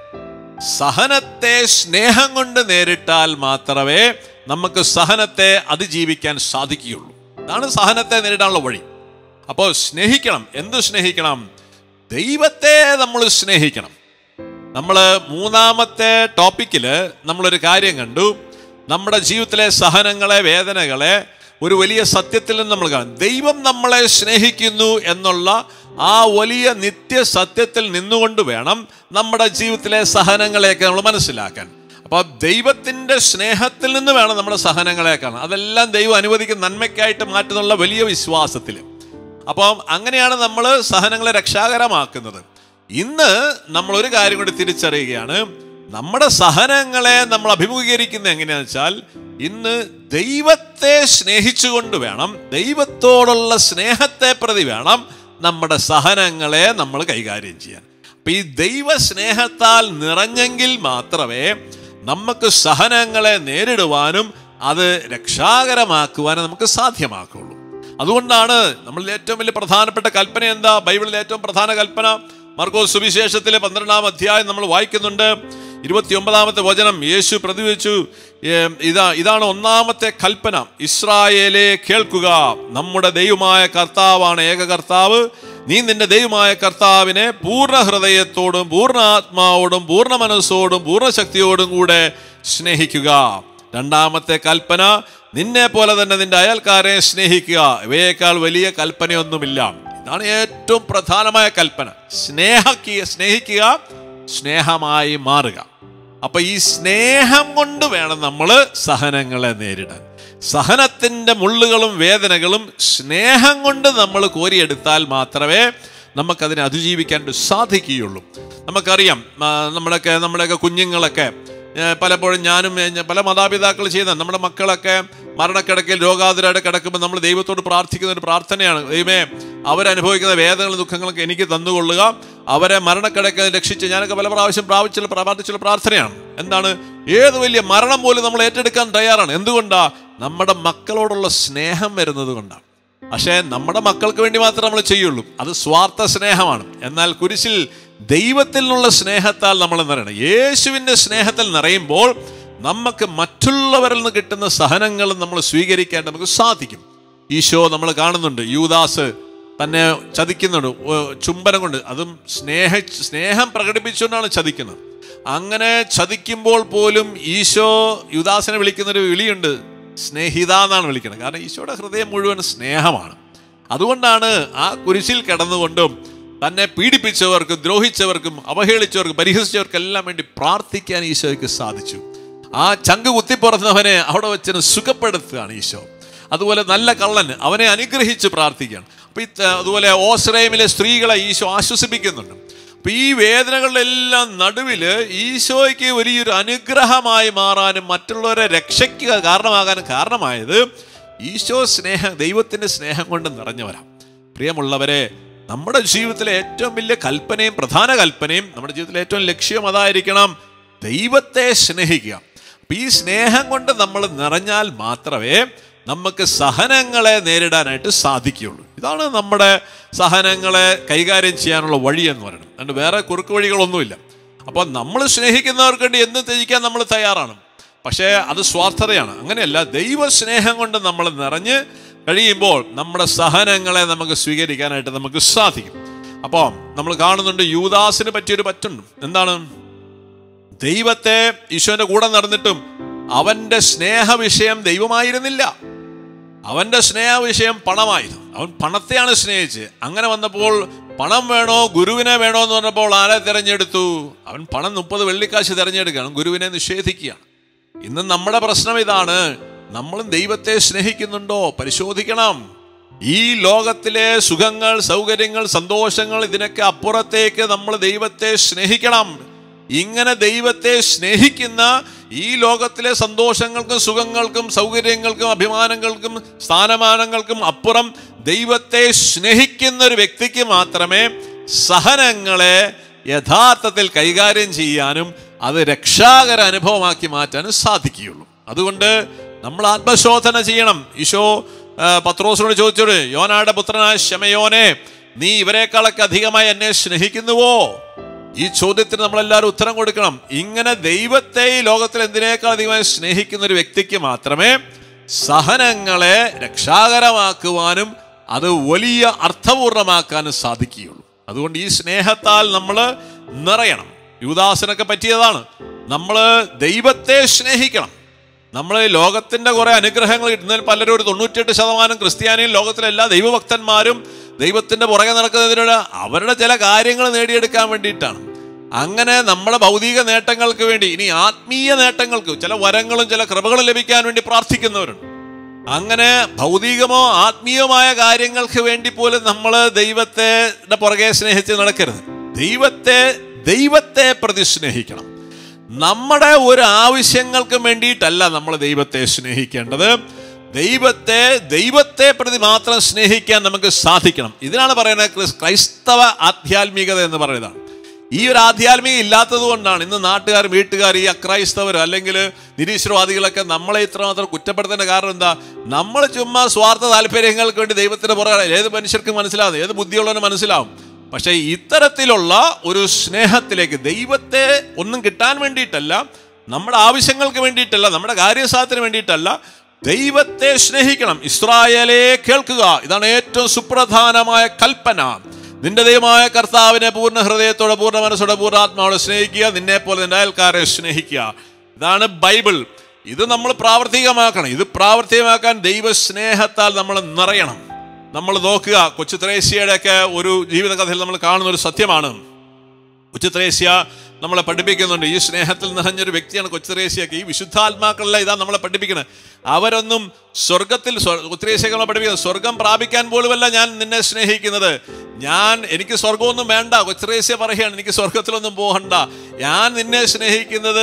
സഹനത്തെ സ്നേഹം കൊണ്ട് നേരിട്ടാൽ മാത്രമേ നമുക്ക് സഹനത്തെ അതിജീവിക്കാൻ സാധിക്കുകയുള്ളൂ. ഇതാണ് സഹനത്തെ നേരിടാനുള്ള വഴി. അപ്പോൾ സ്നേഹിക്കണം. എന്ത് സ്നേഹിക്കണം? ദൈവത്തെ നമ്മൾ സ്നേഹിക്കണം. നമ്മൾ 3-ാമത്തെ ടോപ്പിക്കിൽ നമ്മളൊരു കാര്യം കണ്ടു. നമ്മുടെ ജീവിതത്തിലെ സഹനങ്ങളെ വേദനകളെ ഒരു വലിയ സത്യത്തിൽ നിന്ന് നമ്മൾ കാണും. ദൈവം നമ്മളെ സ്നേഹിക്കുന്നു എന്നുള്ള ആ വലിയ നിത്യസത്യത്തിൽ നിന്നുകൊണ്ട് വേണം നമ്മുടെ ജീവിതത്തിലെ സഹനങ്ങളെയൊക്കെ നമ്മൾ മനസ്സിലാക്കാൻ. അപ്പോൾ ദൈവത്തിൻ്റെ സ്നേഹത്തിൽ നിന്ന് വേണം നമ്മുടെ സഹനങ്ങളെ കാണാൻ. അതെല്ലാം ദൈവം അനുവദിക്കുന്ന നന്മയ്ക്കായിട്ട് മാറ്റുന്നുള്ള വലിയ വിശ്വാസത്തിൽ. അപ്പം അങ്ങനെയാണ് നമ്മൾ സഹനങ്ങളെ രക്ഷാകരമാക്കുന്നത്. ഇന്ന് നമ്മളൊരു കാര്യം കൂടി തിരിച്ചറിയുകയാണ്. നമ്മുടെ സഹനങ്ങളെ നമ്മൾ അഭിമുഖീകരിക്കുന്നത് എങ്ങനെയാണെന്ന് വെച്ചാൽ ഇന്ന് ദൈവത്തെ സ്നേഹിച്ചുകൊണ്ട് വേണം, ദൈവത്തോടുള്ള സ്നേഹത്തെ പ്രതി വേണം നമ്മുടെ സഹനങ്ങളെ നമ്മൾ കൈകാര്യം ചെയ്യാൻ. അപ്പം ഈ ദൈവ സ്നേഹത്താൽ നിറഞ്ഞെങ്കിൽ മാത്രമേ നമുക്ക് സഹനങ്ങളെ നേരിടുവാനും അത് രക്ഷാകരമാക്കുവാനും നമുക്ക് സാധ്യമാക്കുള്ളൂ. അതുകൊണ്ടാണ് നമ്മളിൽ ഏറ്റവും വലിയ പ്രധാനപ്പെട്ട കൽപ്പന എന്താ? ബൈബിളിലെ ഏറ്റവും പ്രധാന കൽപ്പന മർക്കോസ് സുവിശേഷത്തിലെ 12-ാം അധ്യായം നമ്മൾ വായിക്കുന്നുണ്ട്. 29-ാമത്തെ വചനം യേശു പ്രതിവചിച്ചു, ഇതാണ് 1-ാമത്തെ കൽപ്പന. ഇസ്രായേലേ കേൾക്കുക, നമ്മുടെ ദൈവമായ കർത്താവാണ് ഏക കർത്താവ്. നീ നിന്റെ ദൈവമായ കർത്താവിനെ പൂർണ്ണ ഹൃദയത്തോടും പൂർണ്ണ ആത്മാവോടും പൂർണ്ണ മനസ്സോടും പൂർണ്ണ ശക്തിയോടും കൂടെ സ്നേഹിക്കുക. 2-ാമത്തെ കൽപ്പന, നിന്നെ പോലെ തന്നെ നിന്റെ അയൽക്കാരെ സ്നേഹിക്കുക. ഇവയേക്കാൾ വലിയ കൽപ്പനയൊന്നുമില്ല. ഇതാണ് ഏറ്റവും പ്രധാനമായ കൽപ്പന. സ്നേഹിക്കുക, സ്നേഹമായി മാറുക. അപ്പൊ ഈ സ്നേഹം കൊണ്ട് വേണം നമ്മൾ സഹനങ്ങളെ നേരിടാൻ. സഹനത്തിൻ്റെ മുള്ളുകളും വേദനകളും സ്നേഹം കൊണ്ട് നമ്മൾ കോരിയെടുത്താൽ നമുക്കതിനെ അതിജീവിക്കാൻ സാധിക്കുകയുള്ളൂ. നമുക്കറിയാം, നമ്മുടെയൊക്കെ കുഞ്ഞുങ്ങളൊക്കെ പലപ്പോഴും ഞാനും പല മാതാപിതാക്കൾ ചെയ്യുന്ന നമ്മുടെ മക്കളൊക്കെ മരണക്കിടക്കയിൽ രോഗാതുരായിട്ട് കിടക്കുമ്പോൾ നമ്മൾ ദൈവത്തോട് പ്രാർത്ഥിക്കുന്ന ഒരു പ്രാർത്ഥനയാണ്. ദൈവമേ, അവരനുഭവിക്കുന്ന വേദനകളും ദുഃഖങ്ങളൊക്കെ എനിക്ക് തന്നുകൊള്ളുക, അവരെ മരണക്കിടക്കയിൽ രക്ഷിച്ച്. ഞാനൊക്കെ പല പ്രാവശ്യം പ്രാർത്ഥിച്ചുള്ള പ്രാർത്ഥനയാണ്. എന്താണ്? ഏത് വലിയ മരണം പോലും നമ്മൾ ഏറ്റെടുക്കാൻ തയ്യാറാണ്. എന്തുകൊണ്ടാ? നമ്മുടെ മക്കളോടുള്ള സ്നേഹം വരുന്നത് കൊണ്ടാണ്. പക്ഷേ നമ്മുടെ മക്കൾക്ക് വേണ്ടി മാത്രമേ നമ്മൾ ചെയ്യുള്ളൂ. അത് സ്വാർത്ഥ സ്നേഹമാണ്. എന്നാൽ കുരിശിൽ ദൈവത്തിൽ നിന്നുള്ള സ്നേഹത്താൽ നമ്മൾ നിറയണം. യേശുവിൻ്റെ സ്നേഹത്തിൽ നിറയുമ്പോൾ നമുക്ക് മറ്റുള്ളവരിൽ നിന്ന് കിട്ടുന്ന സഹനങ്ങൾ നമ്മൾ സ്വീകരിക്കാൻ നമുക്ക് സാധിക്കും. ഈശോ നമ്മൾ കാണുന്നുണ്ട്, യൂദാസ് തന്നെ ചതിക്കുന്നുണ്ട് ചുംബനം കൊണ്ട്. അതും സ്നേഹം പ്രകടിപ്പിച്ചുകൊണ്ടാണ് ചതിക്കുന്നത്. അങ്ങനെ ചതിക്കുമ്പോൾ പോലും ഈശോ യൂദാസിനെ വിളിക്കുന്നൊരു വിളിയുണ്ട്, സ്നേഹിത എന്നാണ് വിളിക്കുന്നത്. കാരണം ഈശോയുടെ ഹൃദയം മുഴുവൻ സ്നേഹമാണ്. അതുകൊണ്ടാണ് ആ കുരിശിൽ കിടന്നുകൊണ്ടും തന്നെ പീഡിപ്പിച്ചവർക്കും ദ്രോഹിച്ചവർക്കും അവഹേളിച്ചവർക്കും പരിഹസിച്ചവർക്കെല്ലാം വേണ്ടി പ്രാർത്ഥിക്കാൻ ഈശോയ്ക്ക് സാധിച്ചു. ആ ചങ്ക് കുത്തിപ്പുറന്നവനെ അവിടെ വെച്ച് സുഖപ്പെടുത്തുകയാണ് ഈശോ. അതുപോലെ നല്ല കള്ളൻ, അവനെ അനുഗ്രഹിച്ച് പ്രാർത്ഥിക്കുകയാണ്. അതുപോലെ ഓസ്രൈമിലെ സ്ത്രീകളെ ഈശോ ആശ്വസിപ്പിക്കുന്നുണ്ട്. അപ്പൊ ഈ വേദനകളിലെല്ലാം നടുവിൽ ഈശോയ്ക്ക് വലിയൊരു അനുഗ്രഹമായി മാറാനും മറ്റുള്ളവരെ രക്ഷയ്ക്ക് കാരണമായത് ഈശോ ദൈവത്തിന്റെ സ്നേഹം കൊണ്ട് നിറഞ്ഞവരാണ്. പ്രിയമുള്ളവരെ, നമ്മുടെ ജീവിതത്തിലെ ഏറ്റവും വലിയ കൽപ്പനയും പ്രധാന കൽപ്പനയും നമ്മുടെ ജീവിതത്തിലെ ഏറ്റവും ലക്ഷ്യം അതായിരിക്കണം, ദൈവത്തെ സ്നേഹിക്കുക. അപ്പൊ ഈ സ്നേഹം കൊണ്ട് നമ്മൾ നിറഞ്ഞാൽ മാത്രമേ നമുക്ക് സഹനങ്ങളെ നേരിടാനായിട്ട് സാധിക്കുകയുള്ളൂ. ഇതാണ് നമ്മുടെ സഹനങ്ങളെ കൈകാര്യം ചെയ്യാനുള്ള വഴി എന്ന് പറയുന്നത്. അതുകൊണ്ട് വേറെ കുറുക്ക് വഴികളൊന്നുമില്ല. അപ്പോൾ നമ്മൾ സ്നേഹിക്കുന്നവർക്ക് വേണ്ടി എന്തും ത്യജിക്കാൻ നമ്മൾ തയ്യാറാണ്. പക്ഷേ അത് സ്വാർത്ഥതയാണ്. അങ്ങനെയല്ല, ദൈവസ്നേഹം കൊണ്ട് നമ്മൾ നിറഞ്ഞ് കഴിയുമ്പോൾ നമ്മുടെ സഹനങ്ങളെ നമുക്ക് സ്വീകരിക്കാനായിട്ട് നമുക്ക് സാധിക്കും. അപ്പോൾ നമ്മൾ കാണുന്നുണ്ട്, യൂദാസിന് പറ്റിയൊരു പറ്റുണ്ട്. എന്താണ്? ദൈവത്തെ ഈശോന്റെ കൂടെ നടന്നിട്ടും അവന്റെ സ്നേഹ വിഷയം ദൈവമായിരുന്നില്ല. അവന്റെ സ്നേഹ വിഷയം പണമായിരുന്നു. അവൻ പണത്തെയാണ് സ്നേഹിച്ച്. അങ്ങനെ വന്നപ്പോൾ പണം വേണോ ഗുരുവിനെ വേണോ എന്ന് പറഞ്ഞപ്പോൾ ആരെ തിരഞ്ഞെടുത്തു? അവൻ പണം 30 വെള്ളിക്കാശ് തിരഞ്ഞെടുക്കുകയാണ്, ഗുരുവിനെ നിഷേധിക്കുകയാണ്. ഇന്ന് നമ്മുടെ പ്രശ്നം ഇതാണ്. നമ്മളും ദൈവത്തെ സ്നേഹിക്കുന്നുണ്ടോ പരിശോധിക്കണം. ഈ ലോകത്തിലെ സുഖങ്ങൾ, സൗകര്യങ്ങൾ, സന്തോഷങ്ങൾ, ഇതിനൊക്കെ അപ്പുറത്തേക്ക് നമ്മൾ ദൈവത്തെ സ്നേഹിക്കണം. ഇങ്ങനെ ദൈവത്തെ സ്നേഹിക്കുന്ന ഈ ലോകത്തിലെ സന്തോഷങ്ങൾക്കും സുഖങ്ങൾക്കും സൗകര്യങ്ങൾക്കും അഭിമാനങ്ങൾക്കും സ്ഥാനമാനങ്ങൾക്കും അപ്പുറം ദൈവത്തെ സ്നേഹിക്കുന്ന ഒരു വ്യക്തിക്ക് മാത്രമേ സഹനങ്ങളെ യഥാർത്ഥത്തിൽ കൈകാര്യം ചെയ്യാനും അത് രക്ഷാകര അനുഭവമാക്കി മാറ്റാനും സാധിക്കുകയുള്ളൂ. അതുകൊണ്ട് നമ്മൾ ആത്മശോധന ചെയ്യണം. ഈശോ പത്രോസിനോട് ചോദിച്ചോട്, യോനായുടെ പുത്രനായ ശമയോനെ, നീ ഇവരെക്കാളൊക്കെ അധികമായി എന്നെ സ്നേഹിക്കുന്നുവോ? ഈ ചോദ്യത്തിന് നമ്മളെല്ലാവരും ഉത്തരം കൊടുക്കണം. ഇങ്ങനെ ദൈവത്തെ ഈ ലോകത്തിൽ എന്തിനേക്കാൾ അധികമായി സ്നേഹിക്കുന്ന ഒരു വ്യക്തിക്ക് മാത്രമേ സഹനങ്ങളെ രക്ഷാകരമാക്കുവാനും അത് വലിയ അർത്ഥപൂർണമാക്കാനും സാധിക്കുകയുള്ളൂ. അതുകൊണ്ട് ഈ സ്നേഹത്താൽ നമ്മൾ നിറയണം. യൂദാസിനൊക്കെ പറ്റിയതാണ്. നമ്മൾ ദൈവത്തെ സ്നേഹിക്കണം. നമ്മൾ ലോകത്തിൻ്റെ കുറേ അനുഗ്രഹങ്ങൾ കിട്ടുന്നതിൽ പലരും, ഒരു 98% ക്രിസ്ത്യാനിയും ലോകത്തിലെ എല്ലാ ദൈവഭക്തന്മാരും ദൈവത്തിൻ്റെ പുറകെ നടക്കുന്നതിനോട് അവരുടെ ചില കാര്യങ്ങൾ നേടിയെടുക്കാൻ വേണ്ടിയിട്ടാണ്. അങ്ങനെ നമ്മുടെ ഭൗതിക നേട്ടങ്ങൾക്ക് വേണ്ടി, ഇനി ആത്മീയ നേട്ടങ്ങൾക്ക്, ചില വരങ്ങളും ചില കൃപകളും ലഭിക്കാൻ വേണ്ടി പ്രാർത്ഥിക്കുന്നവരുണ്ട്. അങ്ങനെ ഭൗതികമോ ആത്മീയമായ കാര്യങ്ങൾക്ക് വേണ്ടി പോലും നമ്മൾ ദൈവത്തെ പുറകെ സ്നേഹിച്ച് നടക്കരുത്. ദൈവത്തെ പ്രതി സ്നേഹിക്കണം. നമ്മുടെ ഒരു ആവശ്യങ്ങൾക്കും വേണ്ടിയിട്ടല്ല നമ്മൾ ദൈവത്തെ സ്നേഹിക്കേണ്ടത്. ദൈവത്തെ പ്രതി മാത്രം സ്നേഹിക്കാൻ നമുക്ക് സാധിക്കണം. ഇതിനാണ് പറയുന്നത് ക്രൈസ്തവ ആധ്യാത്മികത എന്ന് പറയുന്നത്. ഈ ഒരു ആധ്യാത്മികം ഇല്ലാത്തത് കൊണ്ടാണ് ഇന്ന് നാട്ടുകാർ, വീട്ടുകാർ, ഈ അക്രൈസ്തവർ അല്ലെങ്കിൽ നിരീശ്വരവാദികളൊക്കെ നമ്മളെ ഇത്രമാത്രം കുറ്റപ്പെടുത്തേണ്ട കാരണം എന്താ? നമ്മൾ ചുമ്മാ സ്വാർത്ഥ താല്പര്യങ്ങൾക്ക് വേണ്ടി ദൈവത്തിന് പുറകെ. ഏത് മനുഷ്യർക്കും മനസ്സിലാവും, ഏത് ബുദ്ധിയുള്ളവനും മനസ്സിലാവും. പക്ഷേ ഇത്തരത്തിലുള്ള ഒരു സ്നേഹത്തിലേക്ക്, ദൈവത്തെ ഒന്നും കിട്ടാൻ വേണ്ടിയിട്ടല്ല, നമ്മുടെ ആവശ്യങ്ങൾക്ക് വേണ്ടിയിട്ടല്ല, നമ്മുടെ കാര്യസാധനത്തിന് വേണ്ടിയിട്ടല്ല, ദൈവത്തെ സ്നേഹിക്കണം. ഇസ്രായേലേ കേൾക്കുക, ഇതാണ് ഏറ്റവും സുപ്രധാനമായ കൽപ്പന. നിന്റെ ദൈവമായ കർത്താവിനെ പൂർണ്ണ ഹൃദയത്തോടെ, പൂർണ്ണ മനസ്സോടെ, പൂർണ്ണ ആത്മാവോടെ സ്നേഹിക്കുക, നിന്നെ പോലെ നിന്റെ അയൽക്കാരെ സ്നേഹിക്കുക. ഇതാണ് ബൈബിൾ. ഇത് നമ്മൾ പ്രാവർത്തികമാക്കണം. ഇത് പ്രാവർത്തികമാക്കാൻ ദൈവസ്നേഹത്താൽ നമ്മൾ നിറയണം. നമ്മൾ നോക്കുക, കൊച്ചു ത്രേസ്യയുടെ ഒക്കെ ഒരു ജീവിതകഥയിൽ നമ്മൾ കാണുന്ന ഒരു സത്യമാണ്. കൊച്ചു ത്രേസ്യ നമ്മളെ പഠിപ്പിക്കുന്നുണ്ട്. ഈ സ്നേഹത്തിൽ നിറഞ്ഞൊരു വ്യക്തിയാണ് കൊച്ചുത്രേസ്യയൊക്കെ. ഈ വിശുദ്ധാത്മാക്കളെല്ലാം ഇതാ നമ്മളെ പഠിപ്പിക്കുന്നത്. അവരൊന്നും സ്വർഗത്തിൽ, കൊച്ചുത്രേസ്യയൊക്കെ നമ്മളെ പഠിപ്പിക്കുന്നത് സ്വർഗം പ്രാപിക്കാൻ പോലുമല്ല ഞാൻ നിന്നെ സ്നേഹിക്കുന്നത്. എനിക്ക് സ്വർഗമൊന്നും വേണ്ട. കൊച്ചുത്രേസ്യ പറയുകയാണ്, എനിക്ക് സ്വർഗത്തിലൊന്നും പോകണ്ട. ഞാൻ നിന്നെ സ്നേഹിക്കുന്നത്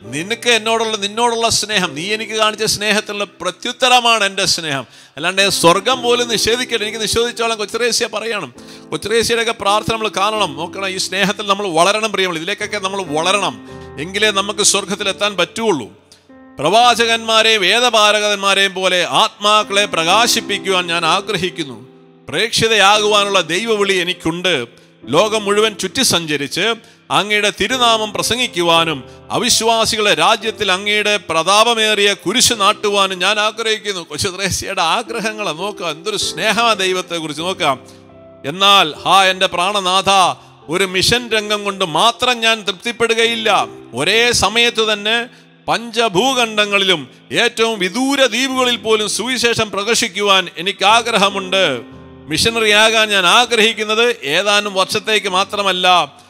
നിന്നോടുള്ള സ്നേഹം, നീ എനിക്ക് കാണിച്ച സ്നേഹത്തിലുള്ള പ്രത്യുത്തരമാണ് എൻ്റെ സ്നേഹം. അല്ലാണ്ട് സ്വർഗം പോലും നിഷേധിക്കട്ടെ, എനിക്ക് നിഷേധിച്ചോളാം കൊച്ചുത്രേസ്യ പറയണം. കൊച്ചുത്രേസ്യയുടെയൊക്കെ പ്രാർത്ഥന നമ്മൾ കാണണം, നോക്കണം. ഈ സ്നേഹത്തിൽ നമ്മൾ വളരണം പ്രിയമുള്ള. ഇതിലേക്കൊക്കെ നമ്മൾ വളരണം, എങ്കിലേ നമുക്ക് സ്വർഗത്തിലെത്താൻ പറ്റുള്ളൂ. പ്രവാചകന്മാരെയും വേദപാരകന്മാരെയും പോലെ ആത്മാക്കളെ പ്രകാശിപ്പിക്കുവാൻ ഞാൻ ആഗ്രഹിക്കുന്നു. പ്രേക്ഷിതയാകുവാനുള്ള ദൈവവിളി എനിക്കുണ്ട്. ലോകം മുഴുവൻ ചുറ്റി സഞ്ചരിച്ച് അങ്ങയുടെ തിരുനാമം പ്രസംഗിക്കുവാനും അവിശ്വാസികളെ രാജ്യത്തിൽ അങ്ങയുടെ പ്രതാപമേറിയ കുരിശ് നാട്ടുവാനും ഞാൻ ആഗ്രഹിക്കുന്നു. കൊച്ചുത്രേസ്യയുടെ ആഗ്രഹങ്ങളെ നോക്കാം. എന്തൊരു സ്നേഹമാണ് ദൈവത്തെ കുറിച്ച് നോക്കാം. എന്നാൽ എൻ്റെ പ്രാണനാഥ, ഒരു മിഷൻ രംഗം കൊണ്ട് മാത്രം ഞാൻ തൃപ്തിപ്പെടുകയില്ല. ഒരേ സമയത്ത് തന്നെ പഞ്ചഭൂഖണ്ഡങ്ങളിലും ഏറ്റവും വിദൂര ദ്വീപുകളിൽ പോലും സുവിശേഷം പ്രകാശിക്കുവാൻ എനിക്ക് ആഗ്രഹമുണ്ട്. മിഷണറി ആകാൻ ഞാൻ ആഗ്രഹിക്കുന്നത് ഏതാനും വർഷത്തേക്ക് മാത്രമല്ല,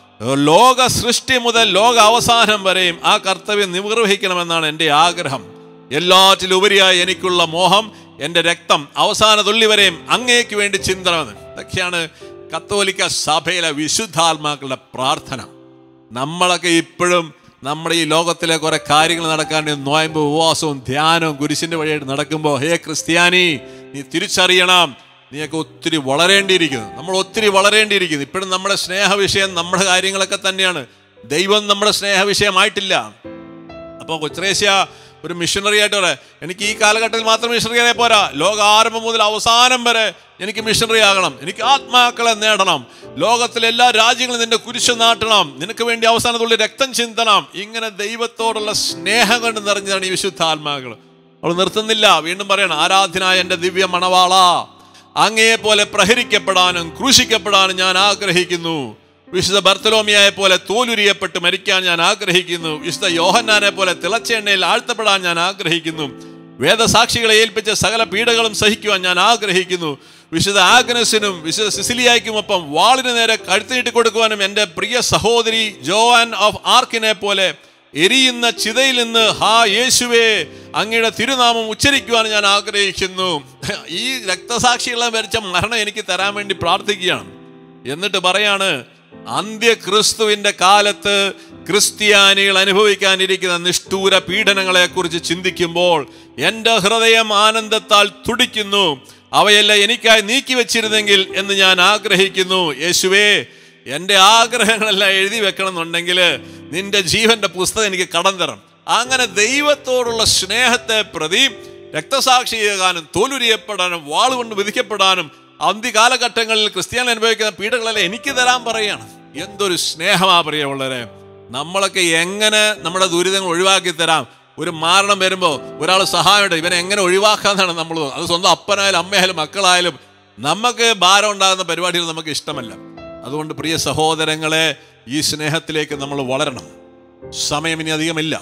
ലോക സൃഷ്ടി മുതൽ ലോക അവസാനം വരെയും ആ കർത്തവ്യം നിർവഹിക്കണമെന്നാണ് എൻ്റെ ആഗ്രഹം. എല്ലാറ്റിലുപരിയായി എനിക്കുള്ള മോഹം എൻ്റെ രക്തം അവസാന തുള്ളി വരെയും അങ്ങേക്ക് വേണ്ടി ചിന്തണമെന്ന്. ഇതൊക്കെയാണ് കത്തോലിക്ക സഭയിലെ വിശുദ്ധാത്മാക്കളുടെ പ്രാർത്ഥന. നമ്മളൊക്കെ ഇപ്പോഴും നമ്മുടെ ഈ ലോകത്തിലെ കുറെ കാര്യങ്ങൾ നടക്കാൻ നോയമ്പ്, ഉപവാസവും ധ്യാനവും കുരിശിൻ്റെ വഴിയായിട്ട് നടക്കുമ്പോൾ, ഹേ ക്രിസ്ത്യാനി, നീ തിരിച്ചറിയണം, നീയൊക്കെ ഒത്തിരി വളരേണ്ടിയിരിക്കുന്നു. നമ്മൾ ഒത്തിരി വളരേണ്ടിയിരിക്കുന്നു. ഇപ്പോഴും നമ്മുടെ സ്നേഹ വിഷയം നമ്മുടെ കാര്യങ്ങളൊക്കെ തന്നെയാണ്. ദൈവം നമ്മുടെ സ്നേഹ വിഷയമായിട്ടില്ല. അപ്പോൾ കൊച്ചുത്രേസ്യ ഒരു മിഷണറി ആയിട്ട് പറയാം, എനിക്ക് ഈ കാലഘട്ടത്തിൽ മാത്രം മിഷണറി ആയാൽ പോരാ, ലോക ആരംഭം മുതൽ അവസാനം വരെ എനിക്ക് മിഷണറി ആകണം. എനിക്ക് ആത്മാക്കളെ നേടണം. ലോകത്തിലെ എല്ലാ രാജ്യങ്ങളും നിന്റെ കുരിശ് നാട്ടണം. നിനക്ക് വേണ്ടി അവസാനത്തുള്ള രക്തം ചിന്തണം. ഇങ്ങനെ ദൈവത്തോടുള്ള സ്നേഹം കൊണ്ട് നിറഞ്ഞതാണ് ഈ വിശുദ്ധാത്മാക്കൾ. അവൾ നിർത്തുന്നില്ല, വീണ്ടും പറയണം, ആരാധനായ എൻ്റെ ദിവ്യ മണവാള, അങ്ങയെ പോലെ പ്രഹരിക്കപ്പെടാനും ക്രൂശിക്കപ്പെടാനും ഞാൻ ആഗ്രഹിക്കുന്നു. വിശുദ്ധ ബർത്തലോമിയായെ പോലെ തോലുരിയപ്പെട്ട് മരിക്കാൻ ഞാൻ ആഗ്രഹിക്കുന്നു. വിശുദ്ധ യോഹന്നാനെ പോലെ തിളച്ച എണ്ണയിൽ ആഴ്ത്തപ്പെടാൻ ഞാൻ ആഗ്രഹിക്കുന്നു. വേദസാക്ഷികളെ ഏൽപ്പിച്ച സകല പീഡകളും സഹിക്കുവാൻ ഞാൻ ആഗ്രഹിക്കുന്നു. വിശുദ്ധ ആഗ്നസിനും വിശുദ്ധ സിസിലിയായ്ക്കുമൊപ്പം വാളിന് നേരെ കഴുത്തിട്ട് കൊടുക്കുവാനും എൻ്റെ പ്രിയ സഹോദരി ജോവാൻ ഓഫ് ആർക്കിനെ പോലെ എരിയുന്ന ചിതയിൽ നിന്ന് യേശുവേ അങ്ങയുടെ തിരുനാമം ഉച്ചരിക്കുവാൻ ഞാൻ ആഗ്രഹിക്കുന്നു. ഈ രക്തസാക്ഷികളെ വരിച്ച മരണം എനിക്ക് തരാൻ വേണ്ടി പ്രാർത്ഥിക്കുകയാണ്. എന്നിട്ട് പറയാണ്, അന്ത്യക്രിസ്തുവിന്റെ കാലത്ത് ക്രിസ്ത്യാനികൾ അനുഭവിക്കാനിരിക്കുന്ന നിഷ്ഠൂര പീഡനങ്ങളെ കുറിച്ച് ചിന്തിക്കുമ്പോൾ എൻ്റെ ഹൃദയം ആനന്ദത്താൽ തുടിക്കുന്നു. അവയെല്ലാം എനിക്കായി നീക്കി വെച്ചിരുന്നെങ്കിൽ എന്ന് ഞാൻ ആഗ്രഹിക്കുന്നു. യേശുവേ, എൻ്റെ ആഗ്രഹങ്ങളെല്ലാം എഴുതി വെക്കണം എന്നുണ്ടെങ്കിൽ നിന്റെ ജീവന്റെ പുസ്തകം എനിക്ക് കടം തരണം. അങ്ങനെ ദൈവത്തോടുള്ള സ്നേഹത്തെ പ്രതി രക്തസാക്ഷിയാകാനും തോലുരിയപ്പെടാനും വാളുകൊണ്ട് വിധിക്കപ്പെടാനും അന്ത്യകാലഘട്ടങ്ങളിൽ ക്രിസ്ത്യാനി അനുഭവിക്കുന്ന പീഡകളെല്ലാം എനിക്ക് തരാൻ പറയുകയാണ്. എന്തൊരു സ്നേഹമാ പ്രിയമുള്ളവരെ. നമ്മളൊക്കെ എങ്ങനെ നമ്മുടെ ദുരിതങ്ങൾ ഒഴിവാക്കി തരാം? ഒരു മരണം വരുമ്പോൾ ഒരാൾ സഹായമുണ്ട്, ഇവനെ എങ്ങനെ ഒഴിവാക്കാന്നാണ് നമ്മൾ. അത് സ്വന്തം അപ്പനായാലും അമ്മയായാലും മക്കളായാലും നമുക്ക് ഭാരം ഉണ്ടാകുന്ന പരിപാടികൾ നമുക്ക് ഇഷ്ടമല്ല. അതുകൊണ്ട് പ്രിയ സഹോദരങ്ങളെ, ഈ സ്നേഹത്തിലേക്ക് നമ്മൾ വളരണം. സമയം ഇനി അധികമില്ല.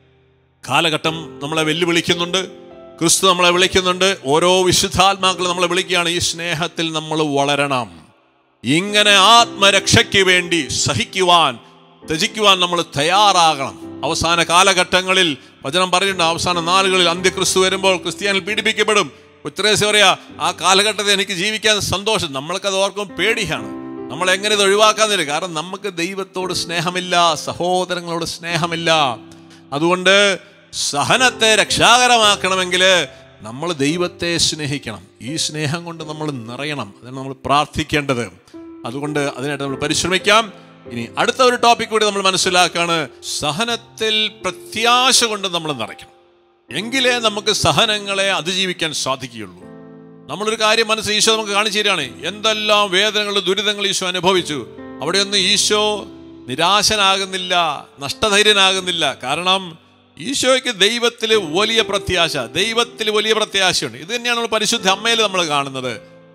കാലഘട്ടം നമ്മളെ വെല്ലുവിളിക്കുന്നുണ്ട്, ക്രിസ്തു നമ്മളെ വിളിക്കുന്നുണ്ട്, ഓരോ വിശുദ്ധാത്മാക്കളും നമ്മളെ വിളിക്കുകയാണ്. ഈ സ്നേഹത്തിൽ നമ്മൾ വളരണം. ഇങ്ങനെ ആത്മരക്ഷയ്ക്ക് വേണ്ടി സഹിക്കുവാൻ, ത്യജിക്കുവാൻ നമ്മൾ തയ്യാറാകണം. അവസാന കാലഘട്ടങ്ങളിൽ വചനം പറയുന്നുണ്ട്, അവസാന നാളുകളിൽ അന്ത്യക്രിസ്തു വരുമ്പോൾ ക്രിസ്ത്യാനികൾ പീഡിപ്പിക്കപ്പെടും. ഉത്തരേസ്യ പറയാ, ആ കാലഘട്ടത്തിൽ എനിക്ക് ജീവിക്കാൻ സന്തോഷം. നമ്മൾക്കത് ഓർക്കും പേടിയാണ്. നമ്മൾ എങ്ങനെ ഇത് ഒഴിവാക്കാന്നില്ല? കാരണം നമുക്ക് ദൈവത്തോട് സ്നേഹമില്ല, സഹോദരങ്ങളോട് സ്നേഹമില്ല. അതുകൊണ്ട് സഹനത്തെ രക്ഷാകരമാക്കണമെങ്കിൽ നമ്മൾ ദൈവത്തെ സ്നേഹിക്കണം. ഈ സ്നേഹം കൊണ്ട് നമ്മൾ നിറയണം. അതാണ് നമ്മൾ പ്രാർത്ഥിക്കേണ്ടത്. അതുകൊണ്ട് അതിനായിട്ട് നമ്മൾ പരിശ്രമിക്കാം. ഇനി അടുത്ത ഒരു ടോപ്പിക് കൂടി നമ്മൾ മനസ്സിലാക്കാണ്. സഹനത്തിൽ പ്രത്യാശ കൊണ്ട് നമ്മൾ നിറയ്ക്കണം. എങ്കിലേ നമുക്ക് സഹനങ്ങളെ അതിജീവിക്കാൻ സാധിക്കുകയുള്ളൂ. നമ്മളൊരു കാര്യം മനസ്സിൽ ഈശോ നമുക്ക് കാണിച്ചു തരികയാണ്. എന്തെല്ലാം വേദനകൾ, ദുരിതങ്ങൾ ഈശോ അനുഭവിച്ചു. അവിടെയൊന്നും ഈശോ നിരാശനാകുന്നില്ല, നഷ്ടധൈര്യനാകുന്നില്ല. കാരണം ഈശോയ്ക്ക് ദൈവത്തിൽ വലിയ പ്രത്യാശയുണ്ട്. ഇത് തന്നെയാണ് നമ്മൾ പരിശുദ്ധ അമ്മയിൽ നമ്മൾ കാണുന്നത്.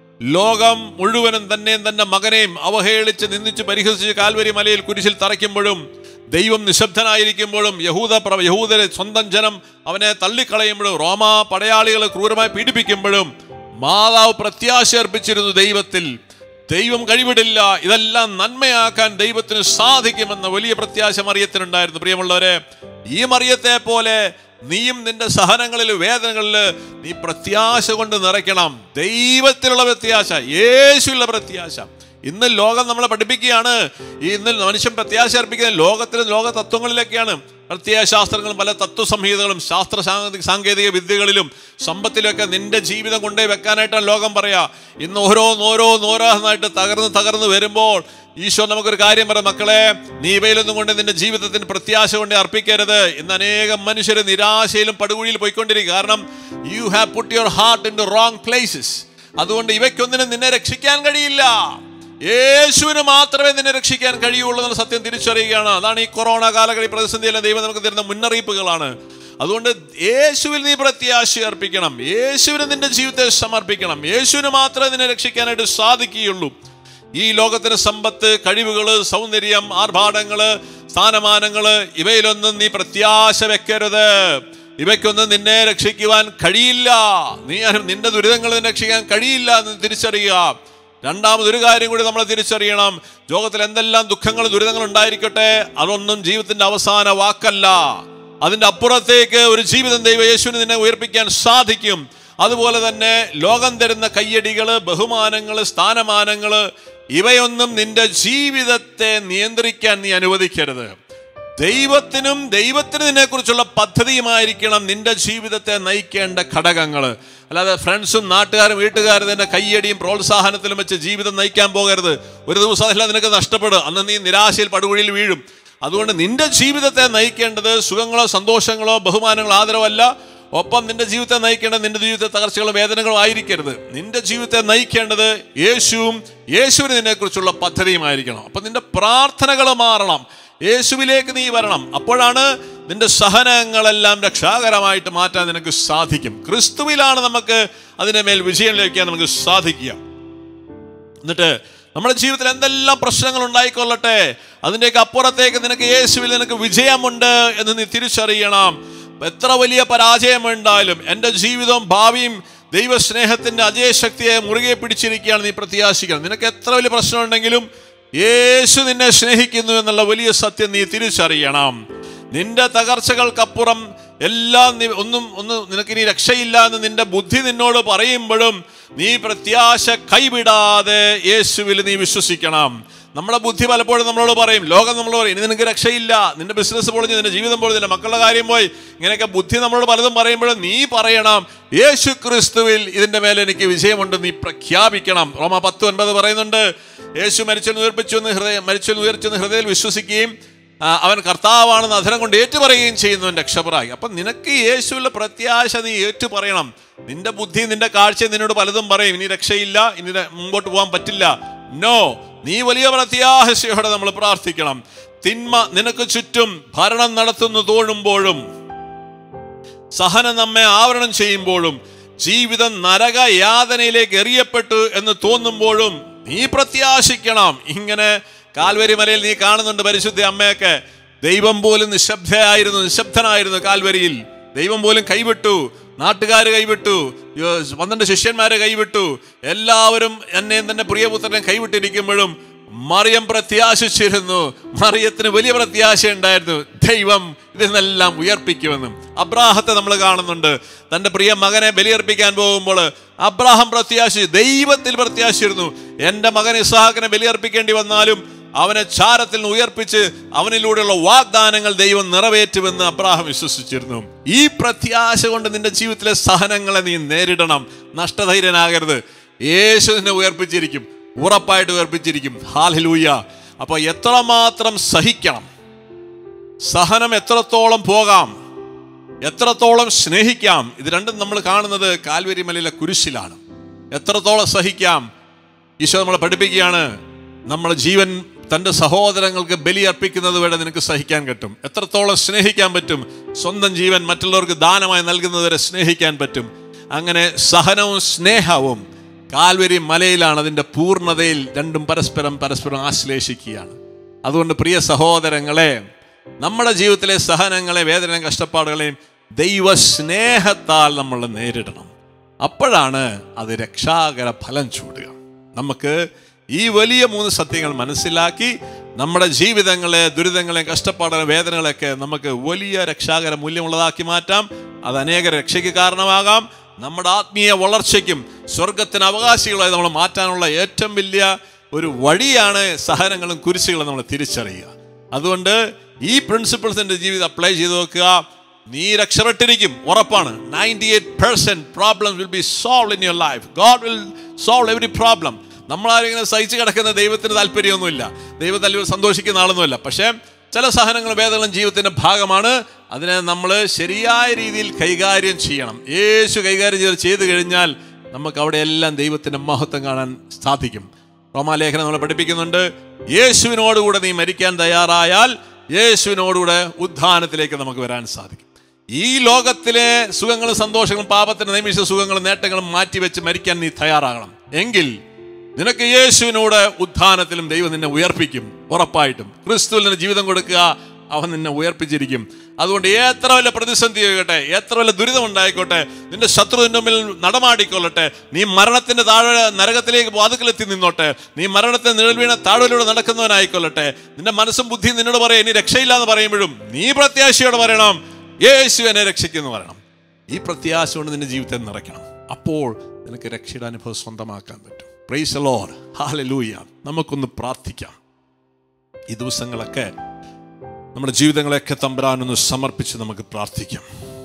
ലോകം മുഴുവനും തന്നെയും തന്റെ മകനെയും അവഹേളിച്ച് നിന്ദിച്ച് പരിഹസിച്ച് കാൽവരി മലയിൽ കുരിശിൽ തറയ്ക്കുമ്പോഴും, ദൈവം നിശബ്ദനായിരിക്കുമ്പോഴും, യഹൂദരെ സ്വന്തം ജനം അവനെ തള്ളിക്കളയുമ്പോഴും, റോമാ പടയാളികളെ ക്രൂരമായി പീഡിപ്പിക്കുമ്പോഴും മാതാവ് പ്രത്യാശ അർപ്പിച്ചിരുന്നു ദൈവത്തിൽ. ദൈവം കഴിവിടില്ല, ഇതെല്ലാം നന്മയാക്കാൻ ദൈവത്തിന് സാധിക്കുമെന്ന വലിയ പ്രത്യാശ മറിയത്തിനുണ്ടായിരുന്നു. പ്രിയമുള്ളവരെ, ഈ മറിയത്തെ പോലെ നീയും നിന്റെ സഹനങ്ങളിൽ, വേദനകളിൽ നീ പ്രത്യാശ കൊണ്ട് നിറയ്ക്കണം. ദൈവത്തിലുള്ള പ്രത്യാശ, യേശുവിലുള്ള പ്രത്യാശ. ഇന്ന് ലോകം നമ്മളെ പഠിപ്പിക്കുകയാണ്. ഇന്ന് മനുഷ്യൻ പ്രത്യാശ അർപ്പിക്കുന്നത് ലോകത്തിലും ലോക തത്വങ്ങളിലൊക്കെയാണ്. പ്രത്യയശാസ്ത്രങ്ങളും പല തത്വസംഹിതകളും ശാസ്ത്ര സാങ്കേതിക വിദ്യകളിലും സമ്പത്തിലൊക്കെ നിന്റെ ജീവിതം കൊണ്ടേ വെക്കാനായിട്ടാണ് ലോകം പറയാ. ഇന്ന് ഓരോന്നായിട്ട് തകർന്ന് വരുമ്പോൾ ഈശോ നമുക്കൊരു കാര്യം പറയാം, മക്കളെ, നീ ഇവയിലൊന്നും കൊണ്ട് നിന്റെ ജീവിതത്തിന് പ്രത്യാശ കൊണ്ട് അർപ്പിക്കരുത്. ഇന്ന് അനേകം മനുഷ്യർ നിരാശയിലും പടുകുഴിയിൽ പോയിക്കൊണ്ടിരിക്കും. കാരണം you have put your heart in the wrong places. അതുകൊണ്ട് ഇവയ്ക്കൊന്നിനും നിന്നെ രക്ഷിക്കാൻ കഴിയില്ല. യേശുവിന് മാത്രമേ നിന്നെ രക്ഷിക്കാൻ കഴിയുള്ളൂ എന്നുള്ള സത്യം തിരിച്ചറിയുകയാണ്. അതാണ് ഈ കൊറോണ കാലഘട്ട പ്രതിസന്ധിയിലെ ദൈവം നമുക്ക് തരുന്ന മുന്നറിയിപ്പുകളാണ്. അതുകൊണ്ട് യേശുവിൽ നീ പ്രത്യാശ അർപ്പിക്കണം. യേശുവിന് നിന്റെ ജീവിതത്തെ സമർപ്പിക്കണം. യേശുവിന് മാത്രമേ നിന്നെ രക്ഷിക്കാനായിട്ട് സാധിക്കുകയുള്ളൂ. ഈ ലോകത്തിന് സമ്പത്ത്, കഴിവുകള്, സൗന്ദര്യം, ആർഭാടങ്ങള്, സ്ഥാനമാനങ്ങള്, ഇവയിലൊന്നും നീ പ്രത്യാശ വെക്കരുത്. ഇവയ്ക്കൊന്നും നിന്നെ രക്ഷിക്കുവാൻ കഴിയില്ല. നിന്റെ ദുരിതങ്ങൾ നിന്നെ രക്ഷിക്കാൻ കഴിയില്ല എന്ന് തിരിച്ചറിയുക. രണ്ടാമതൊരു കാര്യം കൂടി നമ്മൾ തിരിച്ചറിയണം. ലോകത്തിൽ എന്തെല്ലാം ദുഃഖങ്ങളും ദുരിതങ്ങളും ഉണ്ടായിരിക്കട്ടെ, അതൊന്നും ജീവിതത്തിന്റെ അവസാന വാക്കല്ല. അതിൻ്റെ അപ്പുറത്തേക്ക് ഒരു ജീവിതം ദൈവ യേശുവിന് നിന്നെ ഉയർപ്പിക്കാൻ സാധിക്കും. അതുപോലെ തന്നെ ലോകം തരുന്ന കയ്യടികള്, ബഹുമാനങ്ങള്, സ്ഥാനമാനങ്ങള്, ഇവയൊന്നും നിന്റെ ജീവിതത്തെ നിയന്ത്രിക്കാൻ നീ അനുവദിക്കരുത്. ദൈവത്തിന് നിന്നെക്കുറിച്ചുള്ള പദ്ധതിയുമായിരിക്കണം നിന്റെ ജീവിതത്തെ നയിക്കേണ്ട ഘടകങ്ങൾ. അല്ലാതെ ഫ്രണ്ട്സും നാട്ടുകാരും വീട്ടുകാരും തന്നെ കയ്യടിയും പ്രോത്സാഹനത്തിലും വെച്ച് ജീവിതം നയിക്കാൻ പോകരുത്. ഒരു ദിവസം അതെല്ലാം നിനക്ക് നഷ്ടപ്പെടും. അന്ന് നീ നിരാശയിൽ പടുകുഴിയിൽ വീഴും. അതുകൊണ്ട് നിന്റെ ജീവിതത്തെ നയിക്കേണ്ടത് സുഖങ്ങളോ സന്തോഷങ്ങളോ ബഹുമാനങ്ങളോ ആദരവല്ല. ഒപ്പം നിന്റെ ജീവിതത്തെ നയിക്കേണ്ടത് നിന്റെ ജീവിതത്തെ തകർച്ചകളോ വേദനകളോ ആയിരിക്കരുത്. നിന്റെ ജീവിതത്തെ നയിക്കേണ്ടത് യേശുവിന് നിന്നെക്കുറിച്ചുള്ള പദ്ധതിയുമായിരിക്കണം. അപ്പം നിന്റെ പ്രാർത്ഥനകൾ മാറണം. യേശുവിലേക്ക് നീ വരണം. അപ്പോഴാണ് നിന്റെ സഹനങ്ങളെല്ലാം രക്ഷാകരമായിട്ട് മാറ്റാൻ നിനക്ക് സാധിക്കും. ക്രിസ്തുവിലാണ് നമുക്ക് അതിൻ്റെ മേൽ വിജയം ലഭിക്കാൻ നമുക്ക് സാധിക്കുക. എന്നിട്ട് നമ്മുടെ ജീവിതത്തിൽ എന്തെല്ലാം പ്രശ്നങ്ങൾ ഉണ്ടായിക്കൊള്ളട്ടെ, അതിൻ്റെയൊക്കെ അപ്പുറത്തേക്ക് നിനക്ക് യേശുവിൽ നിനക്ക് വിജയമുണ്ട് എന്ന് നീ തിരിച്ചറിയണം. എത്ര വലിയ പരാജയമുണ്ടായാലും എൻ്റെ ജീവിതവും ഭാവിയും ദൈവസ്നേഹത്തിൻ്റെ അജയശക്തിയെ മുറുകെ പിടിച്ചിരിക്കുകയാണ് നീ പ്രത്യാശിക്കണം. നിനക്ക് എത്ര വലിയ പ്രശ്നമുണ്ടെങ്കിലും യേശു നിന്നെ സ്നേഹിക്കുന്നു എന്നുള്ള വലിയ സത്യം നീ തിരിച്ചറിയണം. നിന്റെ തകർച്ചകൾക്കപ്പുറം എല്ലാം ഒന്നും നിനക്കിനി രക്ഷയില്ല എന്ന് നിന്റെ ബുദ്ധി നിന്നോട് പറയുമ്പോഴും നീ പ്രത്യാശ കൈവിടാതെ യേശുവിൽ നീ വിശ്വസിക്കണം. നമ്മുടെ ബുദ്ധി പലപ്പോഴും നമ്മളോട് പറയും, ലോകം നമ്മളോട് പറയും, ഇനി നിനക്ക് രക്ഷയില്ല, നിന്റെ ബിസിനസ് പൊളിഞ്ഞ്, നിന്റെ ജീവിതം പൊളിഞ്ഞ്, നിന്റെ മക്കളുടെ കാര്യം പോയി, ഇങ്ങനെയൊക്കെ ബുദ്ധി നമ്മളോട് പലതും പറയുമ്പോഴും നീ പറയണം, യേശു ക്രിസ്തുവിൽ ഇതിൻ്റെ മേലെ എനിക്ക് വിജയമുണ്ട് നീ പ്രഖ്യാപിക്കണം. റോമ 10:9 പറയുന്നുണ്ട്, യേശു മരിച്ചെന്ന് ഉയർച്ചെന്ന് ഹൃദയത്തിൽ വിശ്വസിക്കുകയും അവൻ കർത്താവാണെന്ന് അധരം കൊണ്ട് ഏറ്റുപറയുകയും ചെയ്യുന്നവൻ രക്ഷപ്പെടായി. അപ്പം നിനക്ക് യേശുവിലെ പ്രത്യാശ നീ ഏറ്റുപറയണം. നിന്റെ ബുദ്ധി നിന്റെ കാഴ്ച നിന്നോട് പലതും പറയും, ഇനി രക്ഷയില്ല, ഇനി മുമ്പോട്ട് പോകാൻ പറ്റില്ല. നോ, നീ വലിയ പ്രത്യാശയോടെ നമ്മൾ പ്രാർത്ഥിക്കണം. തിന്മ നിനക്ക് ചുറ്റും ഭരണം നടത്തുന്നു തോന്നുമ്പോഴും, സഹനം നമ്മെ ആവരണം ചെയ്യുമ്പോഴും, ജീവിതം നരകയാതനയിലേക്ക് എറിയപ്പെട്ടു എന്ന് തോന്നുമ്പോഴും നീ പ്രത്യാശിക്കണം. ഇങ്ങനെ കാൽവരി മലയിൽ നീ കാണുന്നുണ്ട് പരിശുദ്ധ അമ്മയൊക്കെ. ദൈവം പോലും നിശബ്ദനായിരുന്നു കാൽവരിയിൽ. ദൈവം പോലും കൈവിട്ടു, നാട്ടുകാർ കൈവിട്ടു, 12 ശിഷ്യന്മാരെ കൈവിട്ടു, എല്ലാവരും എന്നെയും തന്നെ പ്രിയപുത്രനെ കൈവിട്ടിരിക്കുമ്പോഴും മറിയം പ്രത്യാശിച്ചിരുന്നു. മറിയത്തിന് വലിയ പ്രത്യാശ ഉണ്ടായിരുന്നു, ദൈവം ഇതിനെല്ലാം ഉയർപ്പിക്കുമെന്നും. അബ്രാഹത്തെ നമ്മൾ കാണുന്നുണ്ട്, തൻ്റെ പ്രിയ മകനെ ബലിയർപ്പിക്കാൻ പോകുമ്പോൾ അബ്രാഹാം ദൈവത്തിൽ പ്രത്യാശിച്ചിരുന്നു. എൻ്റെ മകൻ ഇസ്ഹാക്കിനെ ബലിയർപ്പിക്കേണ്ടി വന്നാലും അവനെ ചാരത്തിൽ നിന്ന് ഉയർപ്പിച്ച് അവനിലൂടെയുള്ള വാഗ്ദാനങ്ങൾ ദൈവം നിറവേറ്റുമെന്ന് അബ്രാഹാം വിശ്വസിച്ചിരുന്നു. ഈ പ്രത്യാശ കൊണ്ട് നിന്റെ ജീവിതത്തിലെ സഹനങ്ങളെ നീ നേരിടണം. നഷ്ടധൈര്യനാകരുത്. യേശു നിന്നെ ഉയർപ്പിച്ചിരിക്കും, ഉറപ്പായിട്ട് ഉയർപ്പിച്ചിരിക്കും. ഹല്ലേലൂയ. അപ്പോൾ എത്രമാത്രം സഹിക്കണം, സഹനം എത്രത്തോളം പോകാം, എത്രത്തോളം സ്നേഹിക്കാം, ഇത് രണ്ടും നമ്മൾ കാണുന്നത് കാൽവരി മലയിലെ കുരിശിലാണ്. എത്രത്തോളം സഹിക്കാം ഈശോ നമ്മളെ പഠിപ്പിക്കുകയാണ്. നമ്മുടെ ജീവൻ തൻ്റെ സഹോദരങ്ങൾക്ക് ബലിയർപ്പിക്കുന്നത് വരെ നിനക്ക് സഹിക്കാൻ പറ്റും. എത്രത്തോളം സ്നേഹിക്കാൻ പറ്റും, സ്വന്തം ജീവൻ മറ്റുള്ളവർക്ക് ദാനമായി നൽകുന്നവരെ സ്നേഹിക്കാൻ പറ്റും. അങ്ങനെ സഹനവും സ്നേഹവും കാൽവരി മലയിലാണ് അതിൻ്റെ പൂർണ്ണതയിൽ. രണ്ടും പരസ്പരം ആശ്ലേഷിക്കുകയാണ്. അതുകൊണ്ട് പ്രിയ സഹോദരങ്ങളെ, നമ്മുടെ ജീവിതത്തിലെ സഹനങ്ങളെ, വേദനയും കഷ്ടപ്പാടുകളെയും ദൈവസ്നേഹത്താൽ നമ്മൾ നേരിടണം. അപ്പോഴാണ് അത് രക്ഷാകര ഫലം ചൂടുക. നമുക്ക് ഈ വലിയ 3 സത്യങ്ങൾ മനസ്സിലാക്കി നമ്മുടെ ജീവിതങ്ങളെ, ദുരിതങ്ങളെ, കഷ്ടപ്പാടുകളെ, വേദനകളൊക്കെ നമുക്ക് വലിയ രക്ഷാകര മൂല്യമുള്ളതാക്കി മാറ്റാം. അത് അനേക രക്ഷയ്ക്ക് കാരണമാകാം. നമ്മുടെ ആത്മീയ വളർച്ചയ്ക്കും സ്വർഗത്തിന് അവകാശികളായി നമ്മൾ മാറ്റാനുള്ള ഏറ്റവും വലിയ ഒരു വഴിയാണ് സഹനങ്ങളും കുരിശുകളും നമ്മൾ തിരിച്ചറിയുക. അതുകൊണ്ട് ഈ പ്രിൻസിപ്പിൾസ് എൻ്റെ ജീവിതം അപ്ലൈ ചെയ്ത് നോക്കുക. നീ രക്ഷപ്പെട്ടിരിക്കും, ഉറപ്പാണ്. 98% problems will be solved in your life. God will solve every problem. നമ്മളാരും ഇങ്ങനെ സഹിച്ച് കിടക്കുന്ന ദൈവത്തിന് താല്പര്യമൊന്നുമില്ല. ദൈവത്തിൽ സന്തോഷിക്കുന്ന ആളൊന്നുമില്ല. പക്ഷേ ചില സഹനങ്ങളും വേദനകളും ജീവിതത്തിൻ്റെ ഭാഗമാണ്. അതിനെ നമ്മൾ ശരിയായ രീതിയിൽ കൈകാര്യം ചെയ്യണം. യേശു കൈകാര്യം ചെയ്ത് കഴിഞ്ഞാൽ നമുക്ക് അവിടെയെല്ലാം ദൈവത്തിൻ്റെ മഹത്വം കാണാൻ സാധിക്കും. റോമാലേഖനം നമ്മളെ പഠിപ്പിക്കുന്നുണ്ട്, യേശുവിനോടുകൂടെ നീ മരിക്കാൻ തയ്യാറായാൽ യേശുവിനോടുകൂടെ ഉദ്ധാനത്തിലേക്ക് നമുക്ക് വരാൻ സാധിക്കും. ഈ ലോകത്തിലെ സുഖങ്ങളും സന്തോഷങ്ങളും പാപത്തിൻ്റെ നിമിഷ സുഖങ്ങളും നേട്ടങ്ങളും മാറ്റിവെച്ച് മരിക്കാൻ നീ തയ്യാറാകണം. എങ്കിൽ നിനക്ക് യേശുവിനോട് ഉദ്ധാനത്തിലും ദൈവം നിന്നെ ഉയർപ്പിക്കും. ഉറപ്പായിട്ടും ക്രിസ്തുവിൽ നിന്ന് ജീവിതം കൊടുക്കുക, അവൻ നിന്നെ ഉയർപ്പിച്ചിരിക്കും. അതുകൊണ്ട് എത്ര വലിയ പ്രതിസന്ധി ആയിക്കോട്ടെ, എത്ര വലിയ ദുരിതം ഉണ്ടായിക്കോട്ടെ, നിന്റെ ശത്രുവിൻ്റെ മുമ്പിൽ നടമാടിക്കൊള്ളട്ടെ, നീ മരണത്തിൻ്റെ താഴെ നരകത്തിലേക്ക് വാതിക്കലെത്തി നിന്നോട്ടെ, നീ മരണത്തെ നിഴൽ വീണ താഴ്വരയിലൂടെ നടക്കുന്നവനായിക്കൊള്ളട്ടെ, നിന്റെ മനസ്സും ബുദ്ധിയും നിന്നോട് പറയാം ഇനി രക്ഷയില്ല എന്ന് പറയുമ്പോഴും നീ പ്രത്യാശയോടെ പറയണം, യേശു എന്നെ രക്ഷിക്കുമെന്ന് പറയണം. ഈ പ്രത്യാശ കൊണ്ട് നിന്റെ ജീവിതത്തെ നിറയ്ക്കണം. അപ്പോൾ നിനക്ക് രക്ഷയുടെ അനുഭവം സ്വന്തമാക്കാൻ പറ്റും. Praise the lord, hallelujah. നമുക്കൊന്ന് പ്രാർത്ഥിക്കാം. ഈ ദിവസങ്ങളൊക്കെ നമ്മുടെ ജീവിതങ്ങളെയൊക്കെ തമ്പുരാനൊന്ന് സമർപ്പിച്ച് നമുക്ക് പ്രാർത്ഥിക്കാം.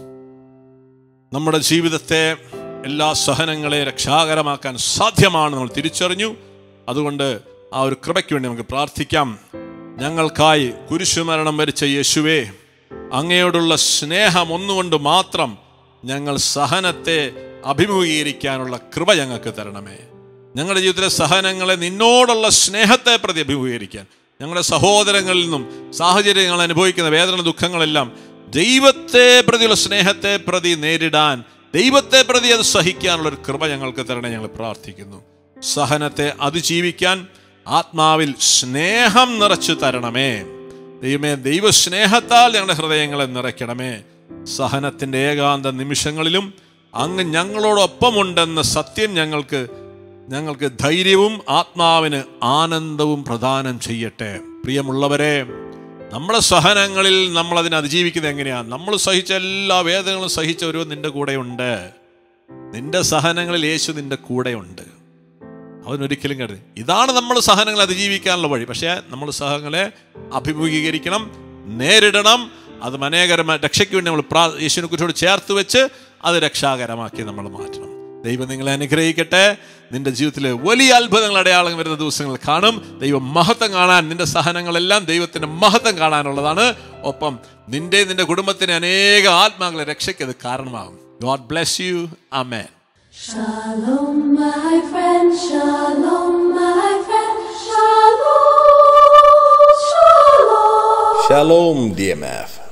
നമ്മുടെ ജീവിതത്തെ, എല്ലാ സഹനങ്ങളെ രക്ഷാകരമാക്കാൻ സാധ്യമാണ് നമ്മൾ തിരിച്ചറിഞ്ഞു. അതുകൊണ്ട് ആ ഒരു കൃപയ്ക്ക് വേണ്ടി നമുക്ക് പ്രാർത്ഥിക്കാം. ഞങ്ങൾക്കായി കുരിശുമരണം വരിച്ച യേശുവേ, അങ്ങയോടുള്ള സ്നേഹം ഒന്നുകൊണ്ട് മാത്രം ഞങ്ങൾ സഹനത്തെ അഭിമുഖീകരിക്കാനുള്ള കൃപ ഞങ്ങൾക്ക് തരണമേ. ഞങ്ങളുടെ ജീവിതത്തിലെ സഹനങ്ങളെ നിന്നോടുള്ള സ്നേഹത്തെ പ്രതി അഭിമുഖീകരിക്കാൻ, ഞങ്ങളുടെ സഹോദരങ്ങളിൽ നിന്നും സാഹചര്യങ്ങൾ അനുഭവിക്കുന്ന വേദന ദുഃഖങ്ങളെല്ലാം ദൈവത്തെ പ്രതിയുള്ള സ്നേഹത്തെ പ്രതി നേരിടാൻ, ദൈവത്തെ പ്രതി അത് സഹിക്കാനുള്ളൊരു കൃപ ഞങ്ങൾക്ക് തരണേ ഞങ്ങൾ പ്രാർത്ഥിക്കുന്നു. സഹനത്തെ അതിജീവിക്കാൻ ആത്മാവിൽ സ്നേഹം നിറച്ചു തരണമേ ദൈവമേ. ദൈവസ്നേഹത്താൽ ഞങ്ങളുടെ ഹൃദയങ്ങളെ നിറയ്ക്കണമേ. സഹനത്തിൻ്റെ ഏകാന്ത നിമിഷങ്ങളിലും അങ്ങ് ഞങ്ങളോടൊപ്പമുണ്ടെന്ന സത്യം ഞങ്ങൾക്ക് ധൈര്യവും ആത്മാവിന് ആനന്ദവും പ്രദാനം ചെയ്യട്ടെ. പ്രിയമുള്ളവരെ, നമ്മുടെ സഹനങ്ങളിൽ നമ്മൾ അതിനെ അതിജീവിക്കുന്നത് എങ്ങനെയാണ്? നമ്മൾ സഹിച്ച എല്ലാ വേദനകളും സഹിച്ചവരോ നിന്റെ കൂടെയുണ്ട്. നിന്റെ സഹനങ്ങളിൽ യേശു നിന്റെ കൂടെയുണ്ട്. അവനൊരിക്കലും കരുതി ഇതാണ് നമ്മൾ സഹനങ്ങൾ അതിജീവിക്കാനുള്ള വഴി. പക്ഷേ നമ്മൾ സഹനങ്ങളെ അഭിമുഖീകരിക്കണം, നേരിടണം. അത് മനേകരമായ രക്ഷയ്ക്ക് വേണ്ടി നമ്മൾ യേശുവിനെ കുറിച്ചോട് ചേർത്ത് വെച്ച് അത് രക്ഷാകരമാക്കി നമ്മൾ മാറ്റണം. ദൈവം നിങ്ങളെ അനുഗ്രഹിക്കട്ടെ. നിന്റെ ജീവിതത്തിൽ വലിയ അത്ഭുതങ്ങൾ, അടയാളങ്ങൾ വരുന്ന ദിവസങ്ങൾ കാണും. ദൈവം മഹത്വം കാണാൻ, നിന്റെ സഹനങ്ങളെല്ലാം ദൈവത്തിൻ്റെ മഹത്വം കാണാനുള്ളതാണ്. ഒപ്പം നിന്റെ കുടുംബത്തിന് അനേക ആത്മാക്കളെ രക്ഷയ്ക്ക് അത് കാരണമാകും. God bless you. Amen.
Shalom, my friend. Shalom, my friend. Shalom, shalom.
Shalom, DMF.